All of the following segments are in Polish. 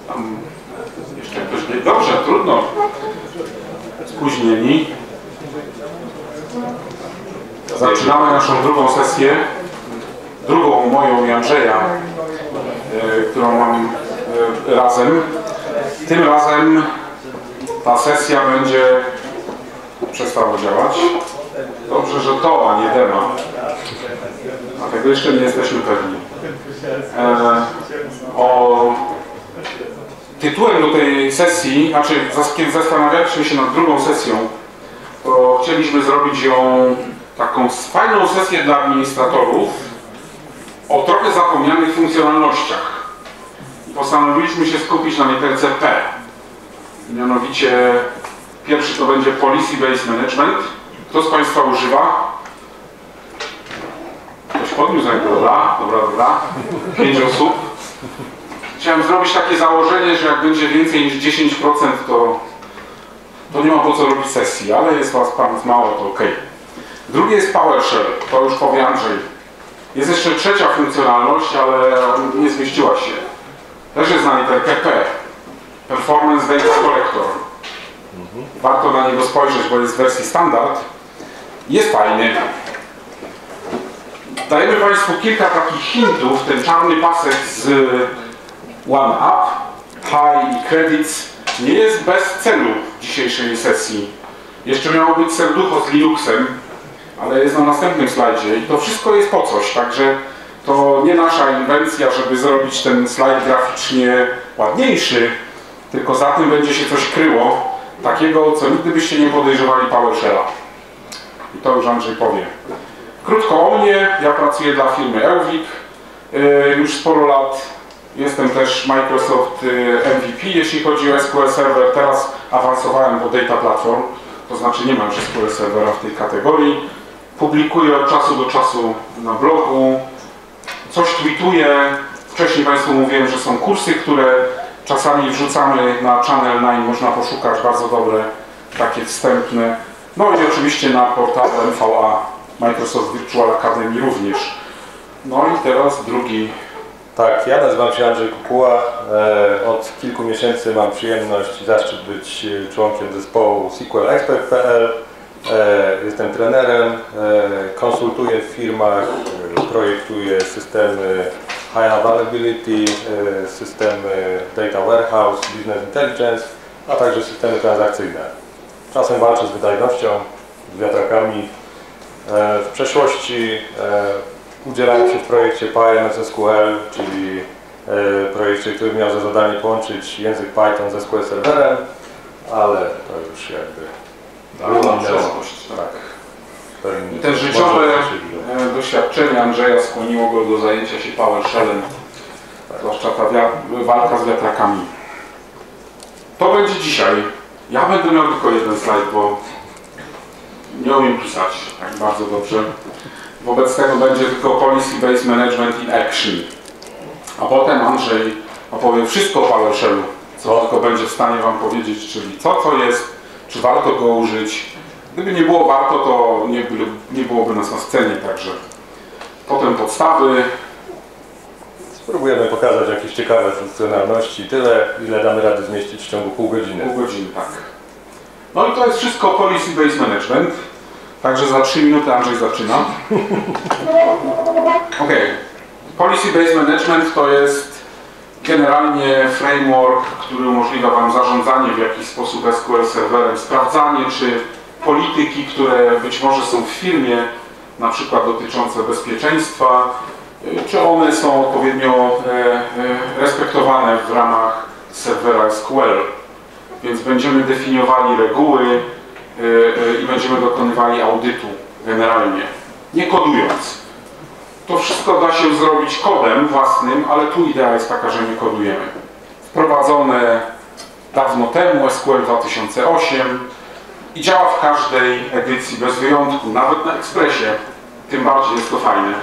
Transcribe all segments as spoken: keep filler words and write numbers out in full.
Tam jeszcze ktoś nie... Dobrze, trudno. Spóźnieni. Zaczynamy naszą drugą sesję. Drugą moją i Andrzeja, e, którą mam e, razem. Tym razem ta sesja będzie przestała działać. Dobrze, że to, a nie dema. A tego jeszcze nie jesteśmy pewni. E, o tytułem do tej sesji, znaczy kiedy zastanawialiśmy się nad drugą sesją, to chcieliśmy zrobić ją taką fajną sesję dla administratorów o trochę zapomnianych funkcjonalnościach. I postanowiliśmy się skupić na literce P. Mianowicie pierwszy to będzie Policy Based Management. Kto z Państwa używa? Ktoś podniósł rękę, dobra, dobra, dobra. Pięć osób. Chciałem zrobić takie założenie, że jak będzie więcej niż dziesięć procent, to, to nie ma po co robić sesji, ale jest Was Pan mało, to ok. Drugie jest PowerShell, to już powie Andrzej. Jest jeszcze trzecia funkcjonalność, ale nie zmieściła się. Też jest na literkę P. Performance Data Collector. Warto na niego spojrzeć, bo jest w wersji standard. Jest fajny. Dajemy Państwu kilka takich hintów. Ten czarny pasek z OneUp, High i Credits nie jest bez celu w dzisiejszej sesji. Jeszcze miało być serducho z Linuxem, ale jest na następnym slajdzie i to wszystko jest po coś, także to nie nasza inwencja, żeby zrobić ten slajd graficznie ładniejszy, tylko za tym będzie się coś kryło, takiego, co nigdy byście nie podejrzewali PowerShella. I to już Andrzej powie. Krótko o mnie, ja pracuję dla firmy Euvik, yy, już sporo lat. Jestem też Microsoft M V P, jeśli chodzi o S Q L Server. Teraz awansowałem do Data Platform, to znaczy nie mam już S Q L Servera w tej kategorii. Publikuję od czasu do czasu na blogu, coś tweetuję. Wcześniej Państwu mówiłem, że są kursy, które czasami wrzucamy na Channel dziewięć, można poszukać, bardzo dobre, takie wstępne. No i oczywiście na portalu M V A, Microsoft Virtual Academy również. No i teraz drugi. Tak, ja nazywam się Andrzej Kukuła. Od kilku miesięcy mam przyjemność i zaszczyt być członkiem zespołu S Q L Expert kropka P L. Jestem trenerem, konsultuję w firmach, projektuję systemy High Availability, systemy Data Warehouse, Business Intelligence, a także systemy transakcyjne. Czasem walczę z wydajnością, z wiatrakami. W przeszłości udzielałem się w projekcie P I M S S Q L, czyli projekcie, który miał za zadanie połączyć język Python z S Q L Serverem, ale to już jakby Była przeszłość, tak. Te życiowe doświadczenie Andrzeja skłoniło go do zajęcia się PowerShellem, zwłaszcza ta walka z wiatrakami. To będzie dzisiaj. Ja będę miał tylko jeden slajd, bo nie umiem pisać tak bardzo dobrze. Wobec tego będzie tylko Policy Based Management in Action. A potem Andrzej opowie wszystko o PowerShellu, co tylko będzie w stanie Wam powiedzieć, czyli co to jest, czy warto go użyć. Gdyby nie było warto, to nie, nie byłoby nas na scenie, także potem podstawy. Spróbujemy pokazać jakieś ciekawe funkcjonalności, tyle, ile damy rady zmieścić w ciągu pół godziny. Pół godziny, tak. No i to jest wszystko Policy Based Management. Także za trzy minuty Andrzej zaczyna. Ok. Policy Based Management to jest generalnie framework, który umożliwia Wam zarządzanie w jakiś sposób S Q L Serverem, sprawdzanie, czy polityki, które być może są w firmie, na przykład dotyczące bezpieczeństwa, czy one są odpowiednio respektowane w ramach serwera S Q L. Więc będziemy definiowali reguły i będziemy dokonywali audytu generalnie, nie kodując. To wszystko da się zrobić kodem własnym, ale tu idea jest taka, że nie kodujemy. Wprowadzone dawno temu, S Q L dwa tysiące osiem, i działa w każdej edycji bez wyjątku, nawet na Expressie, tym bardziej jest to fajne.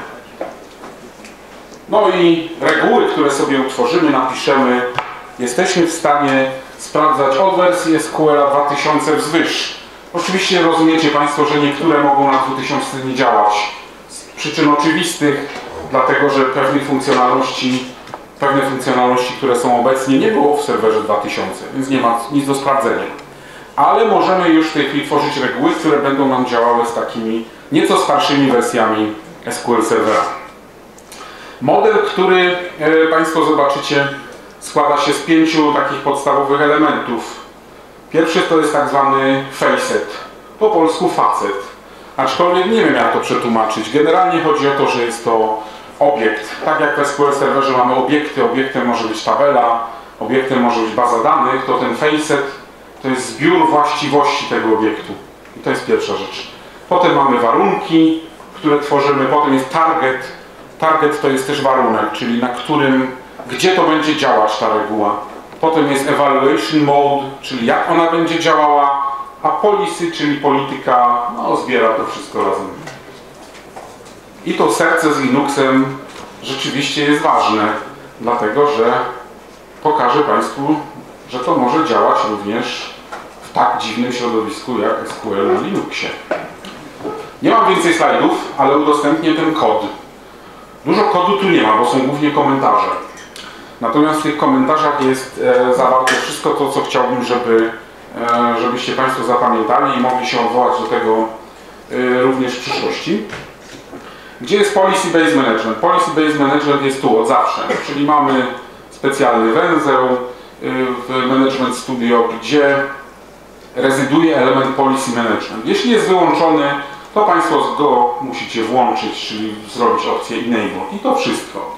No i reguły, które sobie utworzymy, napiszemy, jesteśmy w stanie sprawdzać od wersji S Q L dwa tysiące wzwyż. Oczywiście rozumiecie Państwo, że niektóre mogą na dwa tysiące nie działać z przyczyn oczywistych, dlatego że pewnych funkcjonalności pewne funkcjonalności, które są obecnie, nie było w serwerze dwa tysiące, więc nie ma nic do sprawdzenia. Ale możemy już w tej chwili tworzyć reguły, które będą nam działały z takimi nieco starszymi wersjami S Q L Servera. Model, który e, Państwo zobaczycie, składa się z pięciu takich podstawowych elementów. Pierwszy to jest tak zwany facet, po polsku facet. Aczkolwiek nie wiem, jak to przetłumaczyć. Generalnie chodzi o to, że jest to obiekt. Tak jak w S Q L Serverze mamy obiekty, obiektem może być tabela, obiektem może być baza danych, to ten facet to jest zbiór właściwości tego obiektu. I to jest pierwsza rzecz. Potem mamy warunki, które tworzymy, potem jest target. Target to jest też warunek, czyli na którym, gdzie to będzie działać ta reguła. Potem jest evaluation mode, czyli jak ona będzie działała, a policy, czyli polityka, no zbiera to wszystko razem. I to serce z Linuxem rzeczywiście jest ważne, dlatego że pokażę Państwu, że to może działać również w tak dziwnym środowisku jak S Q L na Linuxie. Nie mam więcej slajdów, ale udostępnię ten kod. Dużo kodu tu nie ma, bo są głównie komentarze. Natomiast w tych komentarzach jest e, zawarte wszystko to, co chciałbym, żeby, e, żebyście Państwo zapamiętali i mogli się odwołać do tego e, również w przyszłości. Gdzie jest Policy Based Management? Policy Based Management jest tu od zawsze, czyli mamy specjalny węzeł e, w Management Studio, gdzie rezyduje element Policy Management. Jeśli jest wyłączony, to Państwo go musicie włączyć, czyli zrobić opcję Enable. I to wszystko.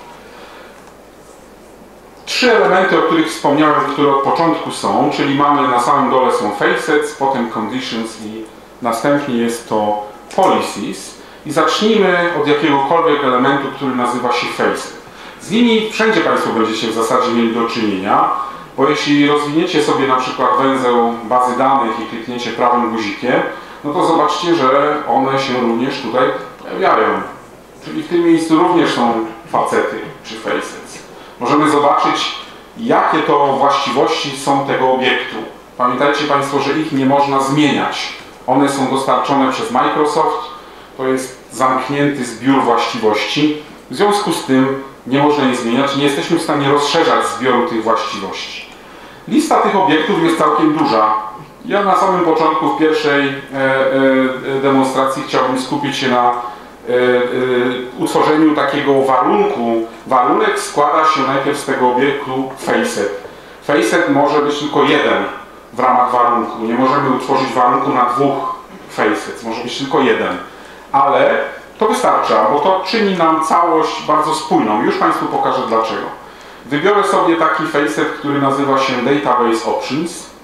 Trzy elementy, o których wspomniałem, które od początku są, czyli mamy na samym dole są facets, potem conditions i następnie jest to policies. I zacznijmy od jakiegokolwiek elementu, który nazywa się facet. Z nimi wszędzie Państwo będziecie w zasadzie mieli do czynienia, bo jeśli rozwiniecie sobie na przykład węzeł bazy danych i klikniecie prawym guzikiem, no to zobaczcie, że one się również tutaj pojawiają. Czyli w tym miejscu również są facety czy facets. Możemy zobaczyć, jakie to właściwości są tego obiektu. Pamiętajcie Państwo, że ich nie można zmieniać. One są dostarczone przez Microsoft. To jest zamknięty zbiór właściwości. W związku z tym nie można ich zmieniać. Nie jesteśmy w stanie rozszerzać zbioru tych właściwości. Lista tych obiektów jest całkiem duża. Ja na samym początku, w pierwszej e, e, demonstracji chciałbym skupić się na e, e, utworzeniu takiego warunku. Warunek składa się najpierw z tego obiektu facet. Facet może być tylko jeden w ramach warunku. Nie możemy utworzyć warunku na dwóch facets. Może być tylko jeden. Ale to wystarcza, bo to czyni nam całość bardzo spójną. Już Państwu pokażę dlaczego. Wybiorę sobie taki facet, który nazywa się Database Options.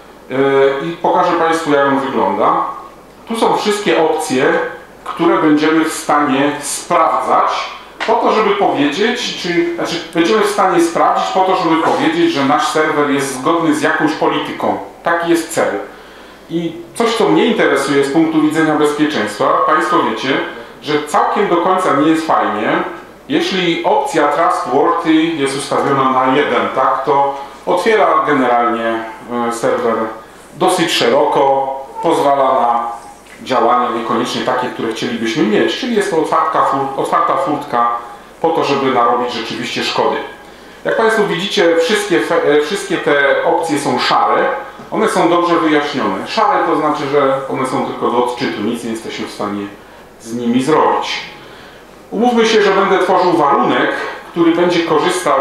I pokażę Państwu, jak on wygląda. Tu są wszystkie opcje, które będziemy w stanie sprawdzać po to, żeby powiedzieć, czy, znaczy będziemy w stanie sprawdzić po to, żeby powiedzieć, że nasz serwer jest zgodny z jakąś polityką. Taki jest cel. I coś, co mnie interesuje z punktu widzenia bezpieczeństwa, Państwo wiecie, że całkiem do końca nie jest fajnie, jeśli opcja Trustworthy jest ustawiona na jeden, tak, to otwiera generalnie serwer dosyć szeroko, pozwala na działania niekoniecznie takie, które chcielibyśmy mieć, czyli jest to otwarta, otwarta furtka po to, żeby narobić rzeczywiście szkody. Jak Państwo widzicie, wszystkie, wszystkie te opcje są szare, one są dobrze wyjaśnione. Szare to znaczy, że one są tylko do odczytu, nic nie jesteśmy w stanie z nimi zrobić. Umówmy się, że będę tworzył warunek, który będzie korzystał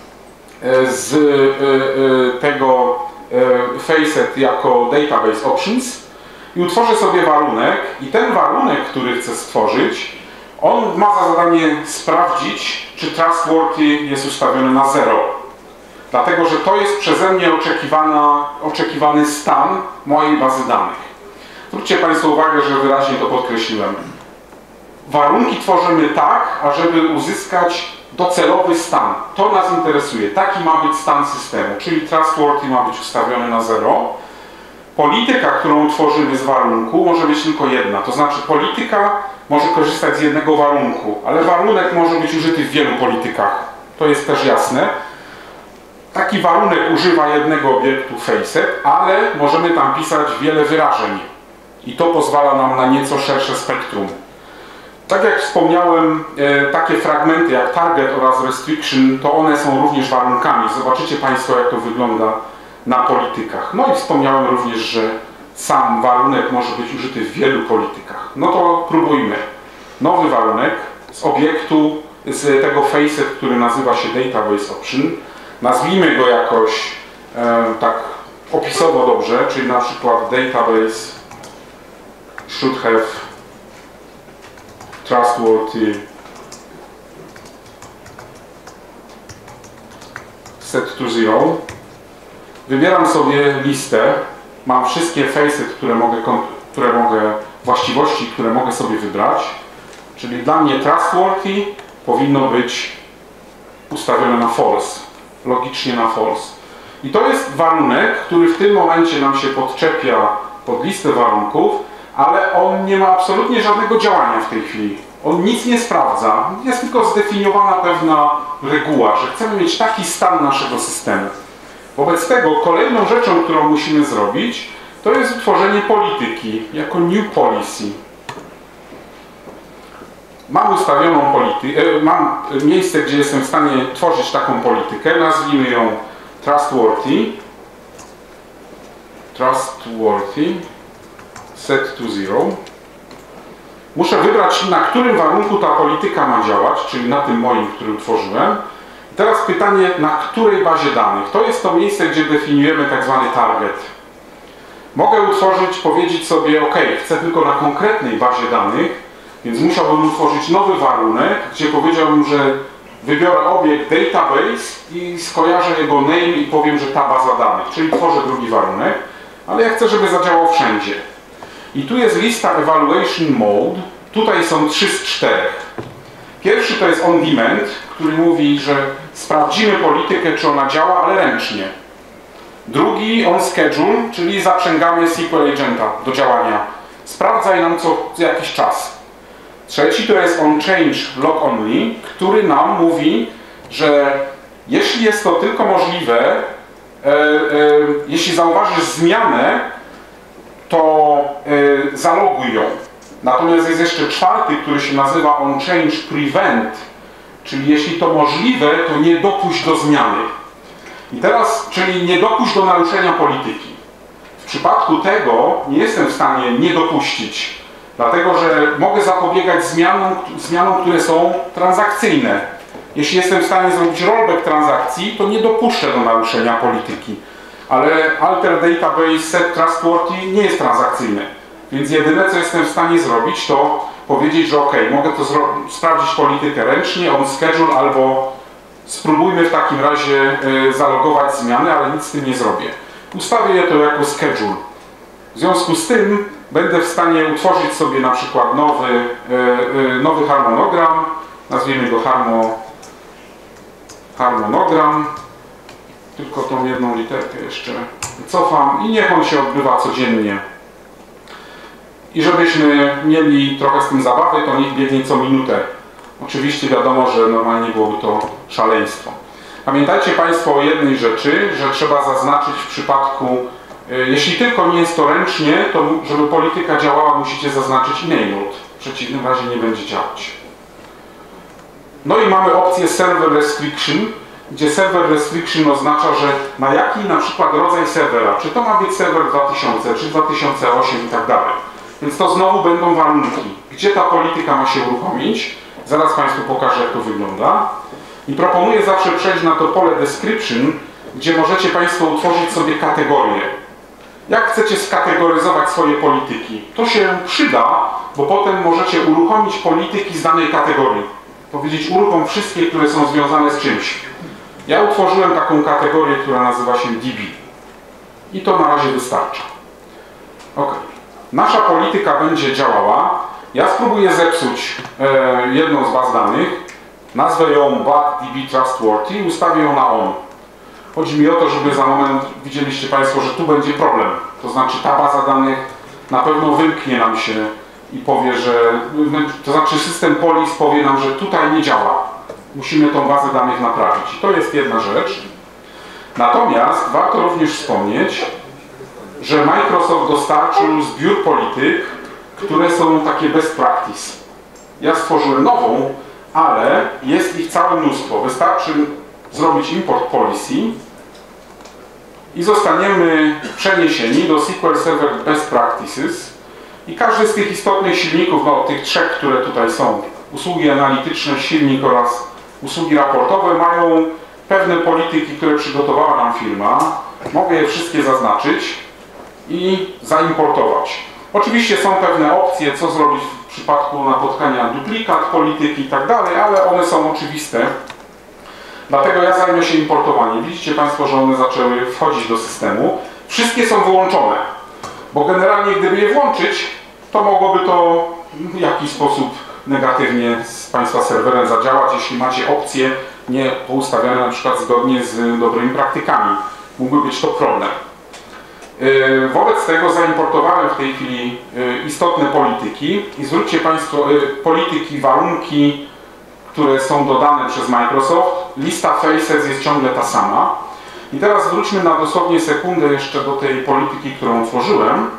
z tego facet jako Database Options i utworzę sobie warunek i ten warunek, który chcę stworzyć, on ma za zadanie sprawdzić, czy Trustworthy jest ustawiony na zero. Dlatego, że to jest przeze mnie oczekiwana, oczekiwany stan mojej bazy danych. Zwróćcie Państwo uwagę, że wyraźnie to podkreśliłem. Warunki tworzymy tak, ażeby uzyskać docelowy stan. To nas interesuje. Taki ma być stan systemu, czyli Trustworthy ma być ustawiony na zero. Polityka, którą tworzymy z warunku, może być tylko jedna. To znaczy polityka może korzystać z jednego warunku, ale warunek może być użyty w wielu politykach. To jest też jasne. Taki warunek używa jednego obiektu facet, ale możemy tam pisać wiele wyrażeń. I to pozwala nam na nieco szersze spektrum. Tak jak wspomniałem, takie fragmenty jak target oraz restriction, to one są również warunkami. Zobaczycie Państwo, jak to wygląda na politykach. No i wspomniałem również, że sam warunek może być użyty w wielu politykach. No to próbujmy. Nowy warunek z obiektu, z tego facet, który nazywa się database option. Nazwijmy go jakoś e, tak opisowo dobrze, czyli na przykład database should have trustworthy set to zero. Wybieram sobie listę. Mam wszystkie facet, które mogę, które mogę, właściwości, które mogę sobie wybrać. Czyli dla mnie trustworthy powinno być ustawione na false. Logicznie na false. I to jest warunek, który w tym momencie nam się podczepia pod listę warunków, ale on nie ma absolutnie żadnego działania w tej chwili. On nic nie sprawdza. Jest tylko zdefiniowana pewna reguła, że chcemy mieć taki stan naszego systemu. Wobec tego kolejną rzeczą, którą musimy zrobić, to jest utworzenie polityki jako new policy. Mam ustawioną politykę, mam miejsce, gdzie jestem w stanie tworzyć taką politykę, nazwijmy ją trustworthy, trustworthy, set to zero. Muszę wybrać, na którym warunku ta polityka ma działać, czyli na tym moim, który utworzyłem. I teraz pytanie, na której bazie danych? To jest to miejsce, gdzie definiujemy tak zwany target. Mogę utworzyć, powiedzieć sobie, ok, chcę tylko na konkretnej bazie danych, więc musiałbym utworzyć nowy warunek, gdzie powiedziałbym, że wybiorę obiekt database i skojarzę jego name i powiem, że ta baza danych, czyli tworzę drugi warunek, ale ja chcę, żeby zadziałał wszędzie. I tu jest lista evaluation mode, tutaj są trzy z czterech. Pierwszy to jest on demand, który mówi, że sprawdzimy politykę, czy ona działa, ale ręcznie. Drugi on schedule, czyli zaprzęgamy S Q L agenta do działania. Sprawdzaj nam co jakiś czas. Trzeci to jest on change log only, który nam mówi, że jeśli jest to tylko możliwe, e, e, jeśli zauważysz zmianę, to e, zaloguj ją. Natomiast jest jeszcze czwarty, który się nazywa on change prevent, czyli jeśli to możliwe, to nie dopuść do zmiany. I teraz, czyli nie dopuść do naruszenia polityki. W przypadku tego nie jestem w stanie nie dopuścić, dlatego że mogę zapobiegać zmianom, zmianom, które są transakcyjne. Jeśli jestem w stanie zrobić rollback transakcji, to nie dopuszczę do naruszenia polityki. Ale alter database set trustworthy nie jest transakcyjny. Więc jedyne, co jestem w stanie zrobić, to powiedzieć, że ok, mogę to sprawdzić politykę ręcznie, on schedule, albo spróbujmy w takim razie y, zalogować zmiany, ale nic z tym nie zrobię. Ustawię to jako schedule. W związku z tym będę w stanie utworzyć sobie na przykład nowy, y, y, nowy harmonogram, nazwijmy go harmo, harmonogram, tylko tą jedną literkę jeszcze cofam i niech on się odbywa codziennie. I żebyśmy mieli trochę z tym zabawy, to niech biegnie co minutę. Oczywiście wiadomo, że normalnie byłoby to szaleństwo. Pamiętajcie Państwo o jednej rzeczy, że trzeba zaznaczyć w przypadku, jeśli tylko nie jest to ręcznie, to żeby polityka działała, musicie zaznaczyć enabled. W przeciwnym razie nie będzie działać. No i mamy opcję server restriction, gdzie server restriction oznacza, że na jaki na przykład rodzaj serwera, czy to ma być serwer dwa tysiące, czy dwa tysiące osiem i tak dalej. Więc to znowu będą warunki, gdzie ta polityka ma się uruchomić. Zaraz Państwu pokażę, jak to wygląda. I proponuję zawsze przejść na to pole description, gdzie możecie Państwo utworzyć sobie kategorie. Jak chcecie skategoryzować swoje polityki? To się przyda, bo potem możecie uruchomić polityki z danej kategorii. Powiedzieć, uruchom wszystkie, które są związane z czymś. Ja utworzyłem taką kategorię, która nazywa się D B. I to na razie wystarcza. Ok. Nasza polityka będzie działała. Ja spróbuję zepsuć e, jedną z baz danych. Nazwę ją BuckDB Trustworthy i ustawię ją na on. Chodzi mi o to, żeby za moment widzieliście Państwo, że tu będzie problem. To znaczy ta baza danych na pewno wymknie nam się i powie, że... To znaczy system police powie nam, że tutaj nie działa. Musimy tą bazę danych naprawić. I to jest jedna rzecz. Natomiast warto również wspomnieć, że Microsoft dostarczył zbiór polityk, które są takie best practice. Ja stworzyłem nową, ale jest ich całe mnóstwo. Wystarczy zrobić import policy i zostaniemy przeniesieni do S Q L Server Best Practices i każdy z tych istotnych silników, no tych trzech, które tutaj są, usługi analityczne, silnik oraz usługi raportowe, mają pewne polityki, które przygotowała nam firma. Mogę je wszystkie zaznaczyć i zaimportować. Oczywiście są pewne opcje, co zrobić w przypadku napotkania duplikat polityki i tak dalej, ale one są oczywiste. Dlatego ja zajmę się importowaniem. Widzicie Państwo, że one zaczęły wchodzić do systemu. Wszystkie są wyłączone, bo generalnie gdyby je włączyć, to mogłoby to w jakiś sposób negatywnie z Państwa serwerem zadziałać, jeśli macie opcje nie poustawiane na przykład zgodnie z dobrymi praktykami. Mógłby być to problem. Wobec tego zaimportowałem w tej chwili istotne polityki i zwróćcie Państwo, polityki, warunki, które są dodane przez Microsoft. Lista Faces jest ciągle ta sama. I teraz wróćmy na dosłownie sekundę jeszcze do tej polityki, którą tworzyłem.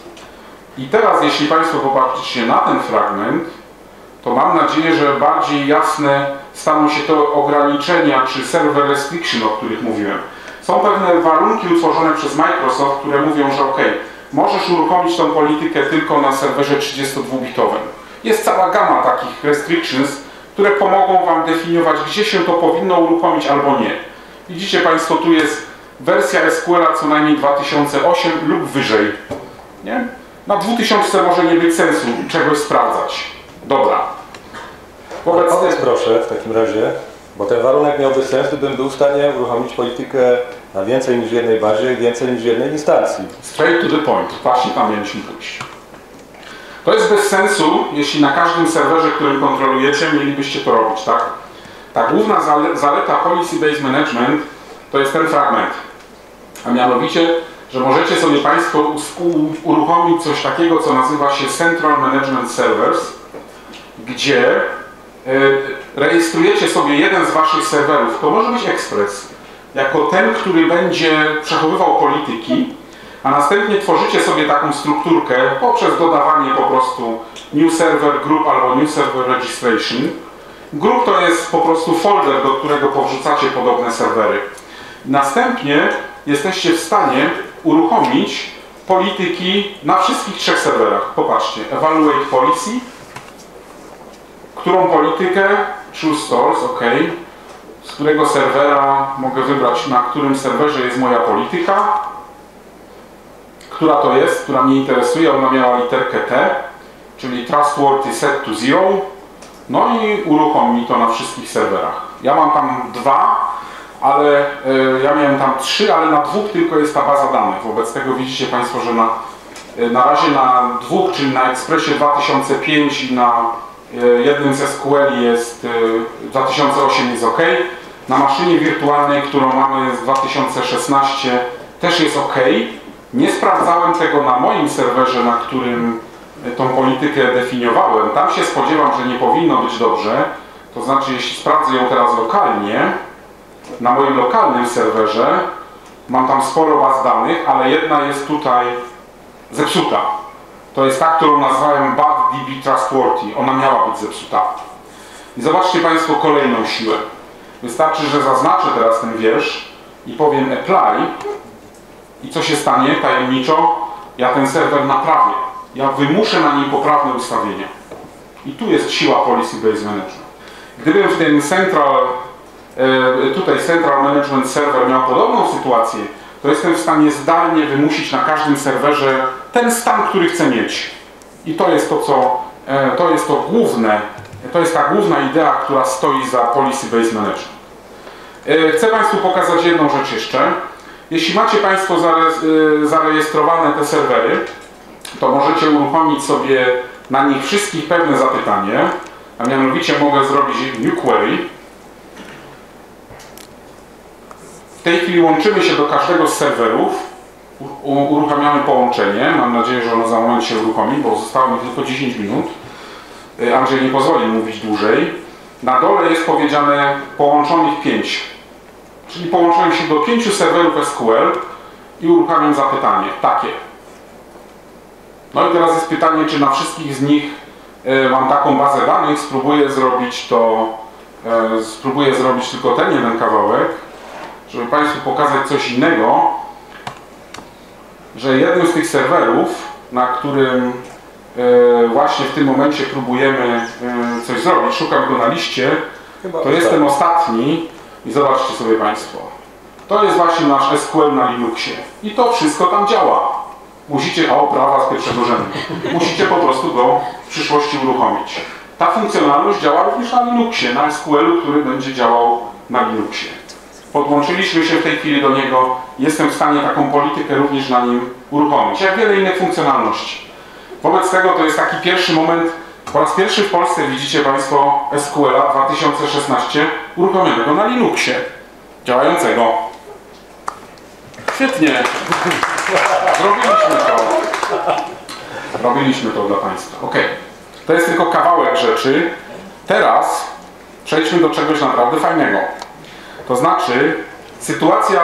I teraz, jeśli Państwo popatrzycie na ten fragment, to mam nadzieję, że bardziej jasne staną się to ograniczenia czy server restriction, o których mówiłem. Są pewne warunki utworzone przez Microsoft, które mówią, że ok, możesz uruchomić tą politykę tylko na serwerze trzydziestodwubitowym. Jest cała gama takich restrictions, które pomogą Wam definiować, gdzie się to powinno uruchomić albo nie. Widzicie Państwo, tu jest wersja S Q L-a co najmniej dwa tysiące osiem lub wyżej. Nie? Na dwutysięcznym może nie być sensu czegoś sprawdzać. Dobra. Wobec... Powiedz proszę w takim razie, bo ten warunek miałby sens, gdybym był w stanie uruchomić politykę na więcej niż w jednej bazie, więcej niż w jednej instancji. Straight to the point. Właśnie tam mieliśmy pójść. To jest bez sensu, jeśli na każdym serwerze, którym kontrolujecie, mielibyście to robić, tak? Ta główna zaleta Policy Based Management to jest ten fragment. A mianowicie, że możecie sobie Państwo uruchomić coś takiego, co nazywa się Central Management Servers, gdzie rejestrujecie sobie jeden z Waszych serwerów, to może być Express, jako ten, który będzie przechowywał polityki, a następnie tworzycie sobie taką strukturkę poprzez dodawanie po prostu New Server Group albo New Server Registration. Group to jest po prostu folder, do którego powrzucacie podobne serwery. Następnie jesteście w stanie uruchomić polityki na wszystkich trzech serwerach. Popatrzcie, Evaluate Policy, którą politykę, Choose Source, ok, z którego serwera mogę wybrać, na którym serwerze jest moja polityka, która to jest, która mnie interesuje, ona miała literkę T, czyli Trustworthy Set to Zero, no i uruchomi to na wszystkich serwerach. Ja mam tam dwa, ale y, ja miałem tam trzy, ale na dwóch tylko jest ta baza danych. Wobec tego widzicie Państwo, że na, y, na razie na dwóch, czyli na Expressie dwa tysiące pięć i na y, jednym z S Q L jest y, dwa tysiące osiem jest ok. Na maszynie wirtualnej, którą mamy z dwa tysiące szesnaście, też jest ok. Nie sprawdzałem tego na moim serwerze, na którym tą politykę definiowałem. Tam się spodziewam, że nie powinno być dobrze. To znaczy, jeśli sprawdzę ją teraz lokalnie, na moim lokalnym serwerze, mam tam sporo baz danych, ale jedna jest tutaj zepsuta. To jest ta, którą nazwałem Bad D B Trustworthy. Ona miała być zepsuta. I zobaczcie Państwo kolejną siłę. Wystarczy, że zaznaczę teraz ten wiersz i powiem apply. I co się stanie tajemniczo? Ja ten serwer naprawię. Ja wymuszę na nim poprawne ustawienia. I tu jest siła Policy Based Management. Gdybym w tym Central, tutaj Central Management Server miał podobną sytuację, to jestem w stanie zdalnie wymusić na każdym serwerze ten stan, który chcę mieć. I to jest to, co, to jest to główne, to jest ta główna idea, która stoi za Policy Based Management. Chcę Państwu pokazać jedną rzecz jeszcze. Jeśli macie Państwo zarejestrowane te serwery, to możecie uruchomić sobie na nich wszystkich pewne zapytanie, a mianowicie mogę zrobić New Query. W tej chwili łączymy się do każdego z serwerów, uruchamiamy połączenie, mam nadzieję, że ono za moment się uruchomi, bo zostało mi tylko dziesięć minut. Andrzej nie pozwoli mówić dłużej. Na dole jest powiedziane połączonych pięć. Czyli połączyłem się do pięciu serwerów S Q L i uruchamiam zapytanie takie. No i teraz jest pytanie, czy na wszystkich z nich mam taką bazę danych, spróbuję zrobić to, spróbuję zrobić tylko ten jeden kawałek, żeby Państwu pokazać coś innego, że jednym z tych serwerów, na którym właśnie w tym momencie próbujemy coś zrobić, szukam go na liście, to jest ten ostatni i zobaczcie sobie Państwo. To jest właśnie nasz S Q L na Linuxie i to wszystko tam działa. Musicie, o prawa z pierwszego rzędu, musicie po prostu go w przyszłości uruchomić. Ta funkcjonalność działa również na Linuxie, na S Q L-u, który będzie działał na Linuxie. Podłączyliśmy się w tej chwili do niego, jestem w stanie taką politykę również na nim uruchomić, jak wiele innych funkcjonalności. Wobec tego to jest taki pierwszy moment, po raz pierwszy w Polsce widzicie Państwo S Q L-a dwa tysiące szesnaście uruchomionego na Linuxie, działającego. Świetnie! Zrobiliśmy to. Zrobiliśmy to dla Państwa. Ok. To jest tylko kawałek rzeczy. Teraz przejdźmy do czegoś naprawdę fajnego. To znaczy, sytuacja...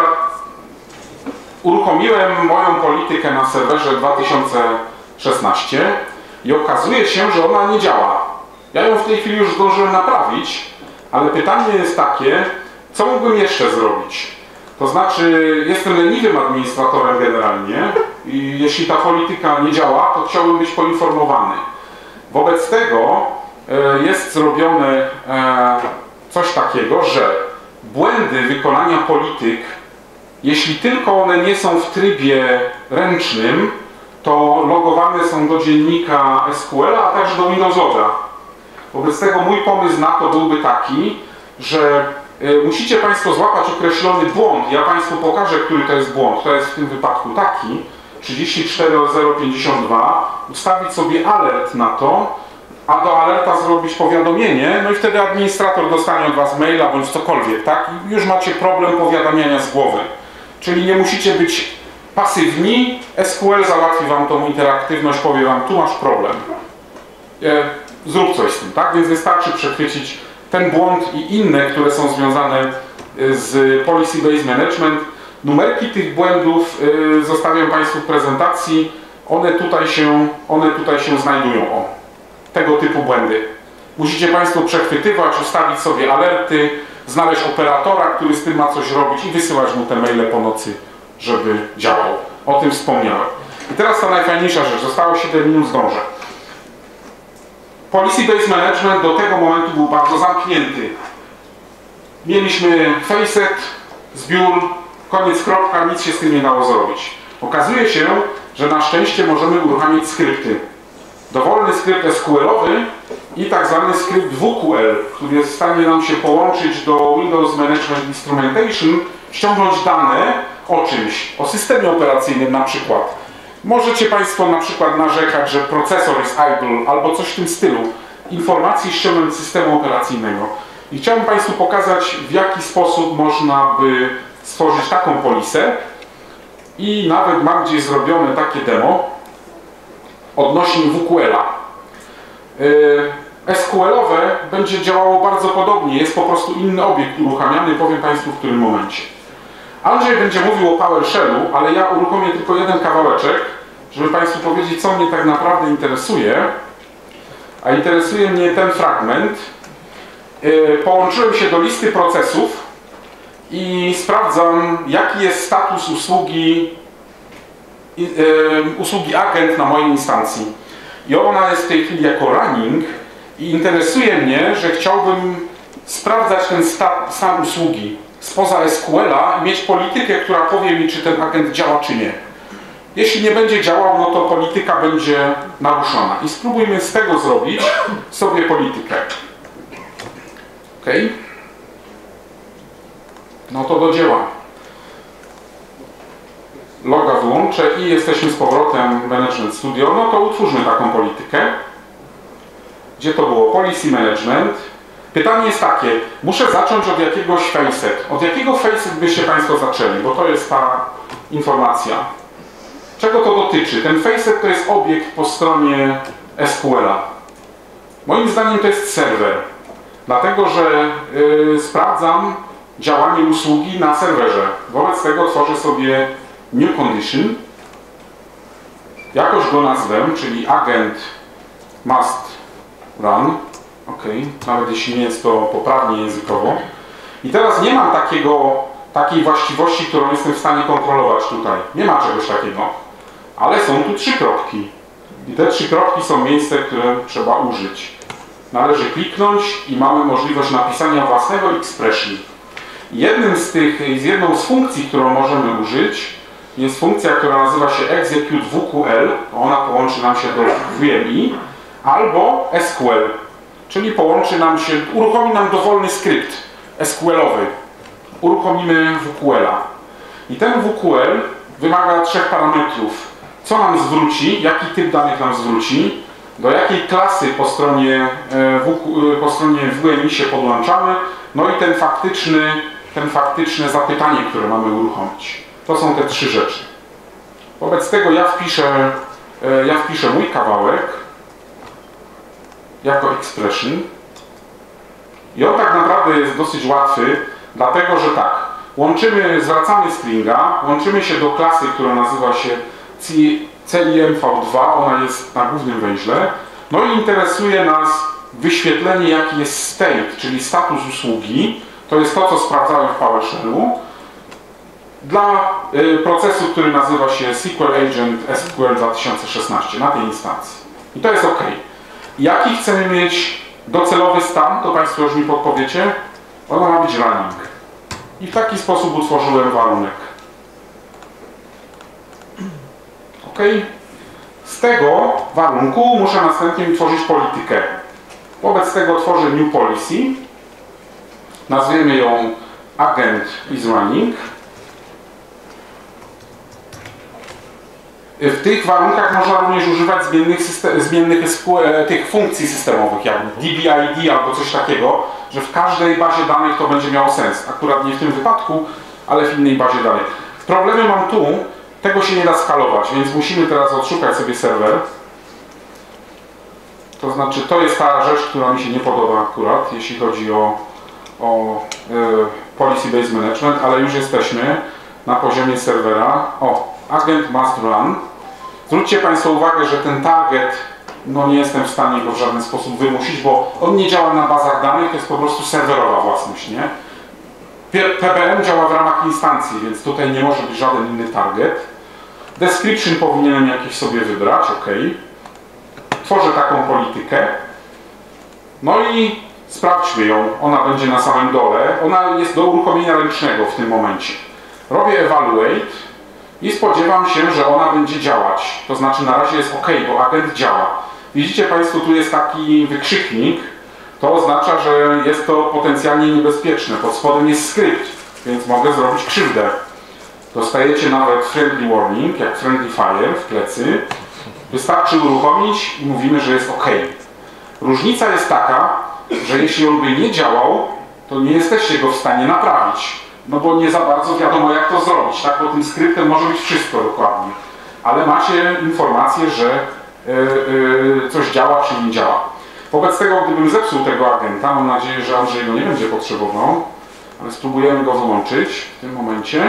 Uruchomiłem moją politykę na serwerze dwa tysiące szesnaście i okazuje się, że ona nie działa. Ja ją w tej chwili już zdążyłem naprawić, ale pytanie jest takie, co mógłbym jeszcze zrobić? To znaczy, jestem leniwym administratorem generalnie i jeśli ta polityka nie działa, to chciałbym być poinformowany. Wobec tego jest zrobione coś takiego, że błędy wykonania polityk, jeśli tylko one nie są w trybie ręcznym, to logowane są do dziennika S Q L, a także do Windows Loga. Wobec tego mój pomysł na to byłby taki, że musicie Państwo złapać określony błąd. Ja Państwu pokażę, który to jest błąd. To jest w tym wypadku taki, trzydzieści cztery zero pięćdziesiąt dwa, ustawić sobie alert na to, a do alerta zrobić powiadomienie, no i wtedy administrator dostanie od Was maila bądź cokolwiek, tak? I już macie problem powiadamiania z głowy. Czyli nie musicie być pasywni, S Q L załatwi Wam tą interaktywność, powie Wam, tu masz problem. Zrób coś z tym, tak? Więc wystarczy przechwycić ten błąd i inne, które są związane z Policy Based Management. Numerki tych błędów zostawiam Państwu w prezentacji. One tutaj się, one tutaj się znajdują. O, tego typu błędy. Musicie Państwo przechwytywać, ustawić sobie alerty, znaleźć operatora, który z tym ma coś robić i wysyłać mu te maile po nocy, żeby działał. O tym wspomniałem. I teraz ta najfajniejsza rzecz. Zostało siedem minut, zdążę. Policy Based Management do tego momentu był bardzo zamknięty. Mieliśmy facet, zbiór, koniec, kropka, nic się z tym nie dało zrobić. Okazuje się, że na szczęście możemy uruchamiać skrypty. Dowolny skrypt S Q L-owy i tak zwany skrypt W Q L, który jest w stanie nam się połączyć do Windows Management Instrumentation, ściągnąć dane o czymś, o systemie operacyjnym na przykład. Możecie Państwo na przykład narzekać, że procesor jest idle albo coś w tym stylu. Informacji ściągnąć z systemu operacyjnego. I chciałbym Państwu pokazać, w jaki sposób można by stworzyć taką polisę. I nawet mam gdzieś zrobione takie demo odnośnie W Q L-a. S Q L-owe będzie działało bardzo podobnie. Jest po prostu inny obiekt uruchamiany. Powiem Państwu, w którym momencie. Andrzej będzie mówił o PowerShellu, ale ja uruchomię tylko jeden kawałeczek, żeby Państwu powiedzieć, co mnie tak naprawdę interesuje. A interesuje mnie ten fragment. Połączyłem się do listy procesów i sprawdzam, jaki jest status usługi, usługi agent na mojej instancji. I ona jest w tej chwili jako running i interesuje mnie, że chciałbym sprawdzać ten stan usługi spoza S Q L-a i mieć politykę, która powie mi, czy ten agent działa, czy nie. Jeśli nie będzie działał, no to polityka będzie naruszona. I spróbujmy z tego zrobić sobie politykę. Ok? No to do dzieła. Loga wyłączę i jesteśmy z powrotem w Management Studio. No to utwórzmy taką politykę. Gdzie to było? Policy Management. Pytanie jest takie, muszę zacząć od jakiegoś facet. Od jakiego facet byście Państwo zaczęli? Bo to jest ta informacja. Czego to dotyczy? Ten facet to jest obiekt po stronie S Q L-a. Moim zdaniem to jest serwer. Dlatego, że yy, sprawdzam działanie usługi na serwerze. Wobec tego tworzę sobie new condition. Jakoś go nazwę, czyli agent must run. Ok, nawet jeśli nie jest to poprawnie językowo. I teraz nie mam takiego, takiej właściwości, którą jestem w stanie kontrolować tutaj. Nie ma czegoś takiego. Ale są tu trzy kropki. I te trzy kropki są miejsce, które trzeba użyć. Należy kliknąć i mamy możliwość napisania własnego expression. Jednym z tych, z jedną z funkcji, którą możemy użyć, jest funkcja, która nazywa się execute W Q L. Ona połączy nam się do V M I albo S Q L. Czyli połączy nam się, uruchomi nam dowolny skrypt S Q L-owy. Uruchomimy W Q L-a. I ten W Q L wymaga trzech parametrów. Co nam zwróci, jaki typ danych nam zwróci, do jakiej klasy po stronie, w, po stronie W M I się podłączamy, no i ten faktyczny, ten faktyczne zapytanie, które mamy uruchomić. To są te trzy rzeczy. Wobec tego ja wpiszę, ja wpiszę mój kawałek jako expression i on tak naprawdę jest dosyć łatwy, dlatego że tak, łączymy, zwracamy stringa, łączymy się do klasy, która nazywa się C I M V dwa, ona jest na głównym węźle, no i interesuje nas wyświetlenie, jaki jest state, czyli status usługi, to jest to, co sprawdzałem w PowerShellu, dla y, procesu, który nazywa się S Q L Agent S Q L dwa tysiące szesnaście, na tej instancji. I to jest OK. Jaki chcemy mieć docelowy stan, to Państwo już mi podpowiecie, ono ma być running. I w taki sposób utworzyłem warunek. OK. Z tego warunku muszę następnie utworzyć politykę. Wobec tego tworzę new policy. Nazwiemy ją agent is running. W tych warunkach można również używać zmiennych, system, zmiennych tych funkcji systemowych, jak D B I D albo coś takiego, że w każdej bazie danych to będzie miało sens. Akurat nie w tym wypadku, ale w innej bazie danych. Problemy mam tu, tego się nie da skalować, więc musimy teraz odszukać sobie serwer. To znaczy, to jest ta rzecz, która mi się nie podoba akurat, jeśli chodzi o, o y, Policy Based Management, ale już jesteśmy na poziomie serwera. O, agent must run. Zwróćcie Państwo uwagę, że ten target, no nie jestem w stanie go w żaden sposób wymusić, bo on nie działa na bazach danych, to jest po prostu serwerowa własność, nie? P B M działa w ramach instancji, więc tutaj nie może być żaden inny target. Description powinienem jakiś sobie wybrać, OK. Tworzę taką politykę. No i sprawdźmy ją. Ona będzie na samym dole. Ona jest do uruchomienia ręcznego w tym momencie. Robię evaluate i spodziewam się, że ona będzie działać. To znaczy na razie jest OK, bo agent działa. Widzicie Państwo, tu jest taki wykrzyknik. To oznacza, że jest to potencjalnie niebezpieczne. Pod spodem jest skrypt, więc mogę zrobić krzywdę. Dostajecie nawet friendly warning, jak friendly fire w plecy. Wystarczy uruchomić i mówimy, że jest OK. Różnica jest taka, że jeśli on by nie działał, to nie jesteście go w stanie naprawić. No bo nie za bardzo wiadomo, jak to zrobić, tak? Bo tym skryptem może być wszystko dokładnie. Ale macie informację, że yy, yy, coś działa, czy nie działa. Wobec tego, gdybym zepsuł tego agenta, mam nadzieję, że Andrzej go nie będzie potrzebował, ale spróbujemy go wyłączyć w tym momencie.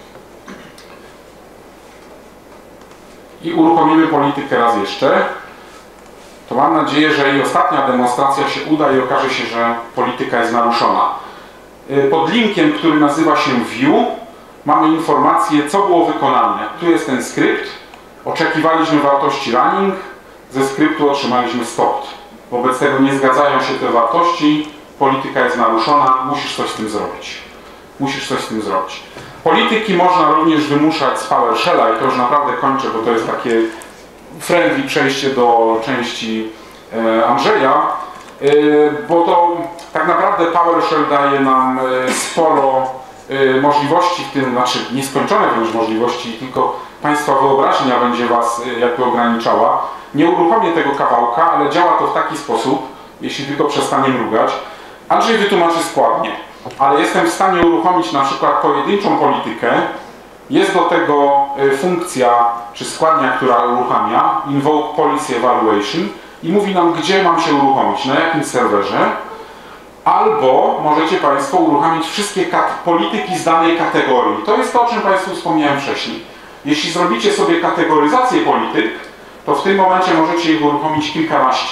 I uruchomimy politykę raz jeszcze, to mam nadzieję, że i ostatnia demonstracja się uda i okaże się, że polityka jest naruszona. Pod linkiem, który nazywa się View, mamy informację, co było wykonane. Tu jest ten skrypt, oczekiwaliśmy wartości running, ze skryptu otrzymaliśmy stopped. Wobec tego nie zgadzają się te wartości, polityka jest naruszona, musisz coś z tym zrobić. Musisz coś z tym zrobić. Polityki można również wymuszać z PowerShella i to już naprawdę kończę, bo to jest takie friendly przejście do części e, Andrzeja, e, bo to tak naprawdę PowerShell daje nam e, sporo e, możliwości w tym, znaczy nieskończone wręcz możliwości, tylko Państwa wyobraźnia będzie Was e, jakby ograniczała. Nie uruchomię tego kawałka, ale działa to w taki sposób, jeśli tylko przestanie mrugać. Andrzej wytłumaczy składnie. Ale jestem w stanie uruchomić na przykład pojedynczą politykę. Jest do tego funkcja czy składnia, która uruchamia Invoke Policy Evaluation i mówi nam, gdzie mam się uruchomić, na jakim serwerze. Albo możecie Państwo uruchomić wszystkie polityki z danej kategorii. To jest to, o czym Państwu wspomniałem wcześniej. Jeśli zrobicie sobie kategoryzację polityk, to w tym momencie możecie ich uruchomić kilkanaście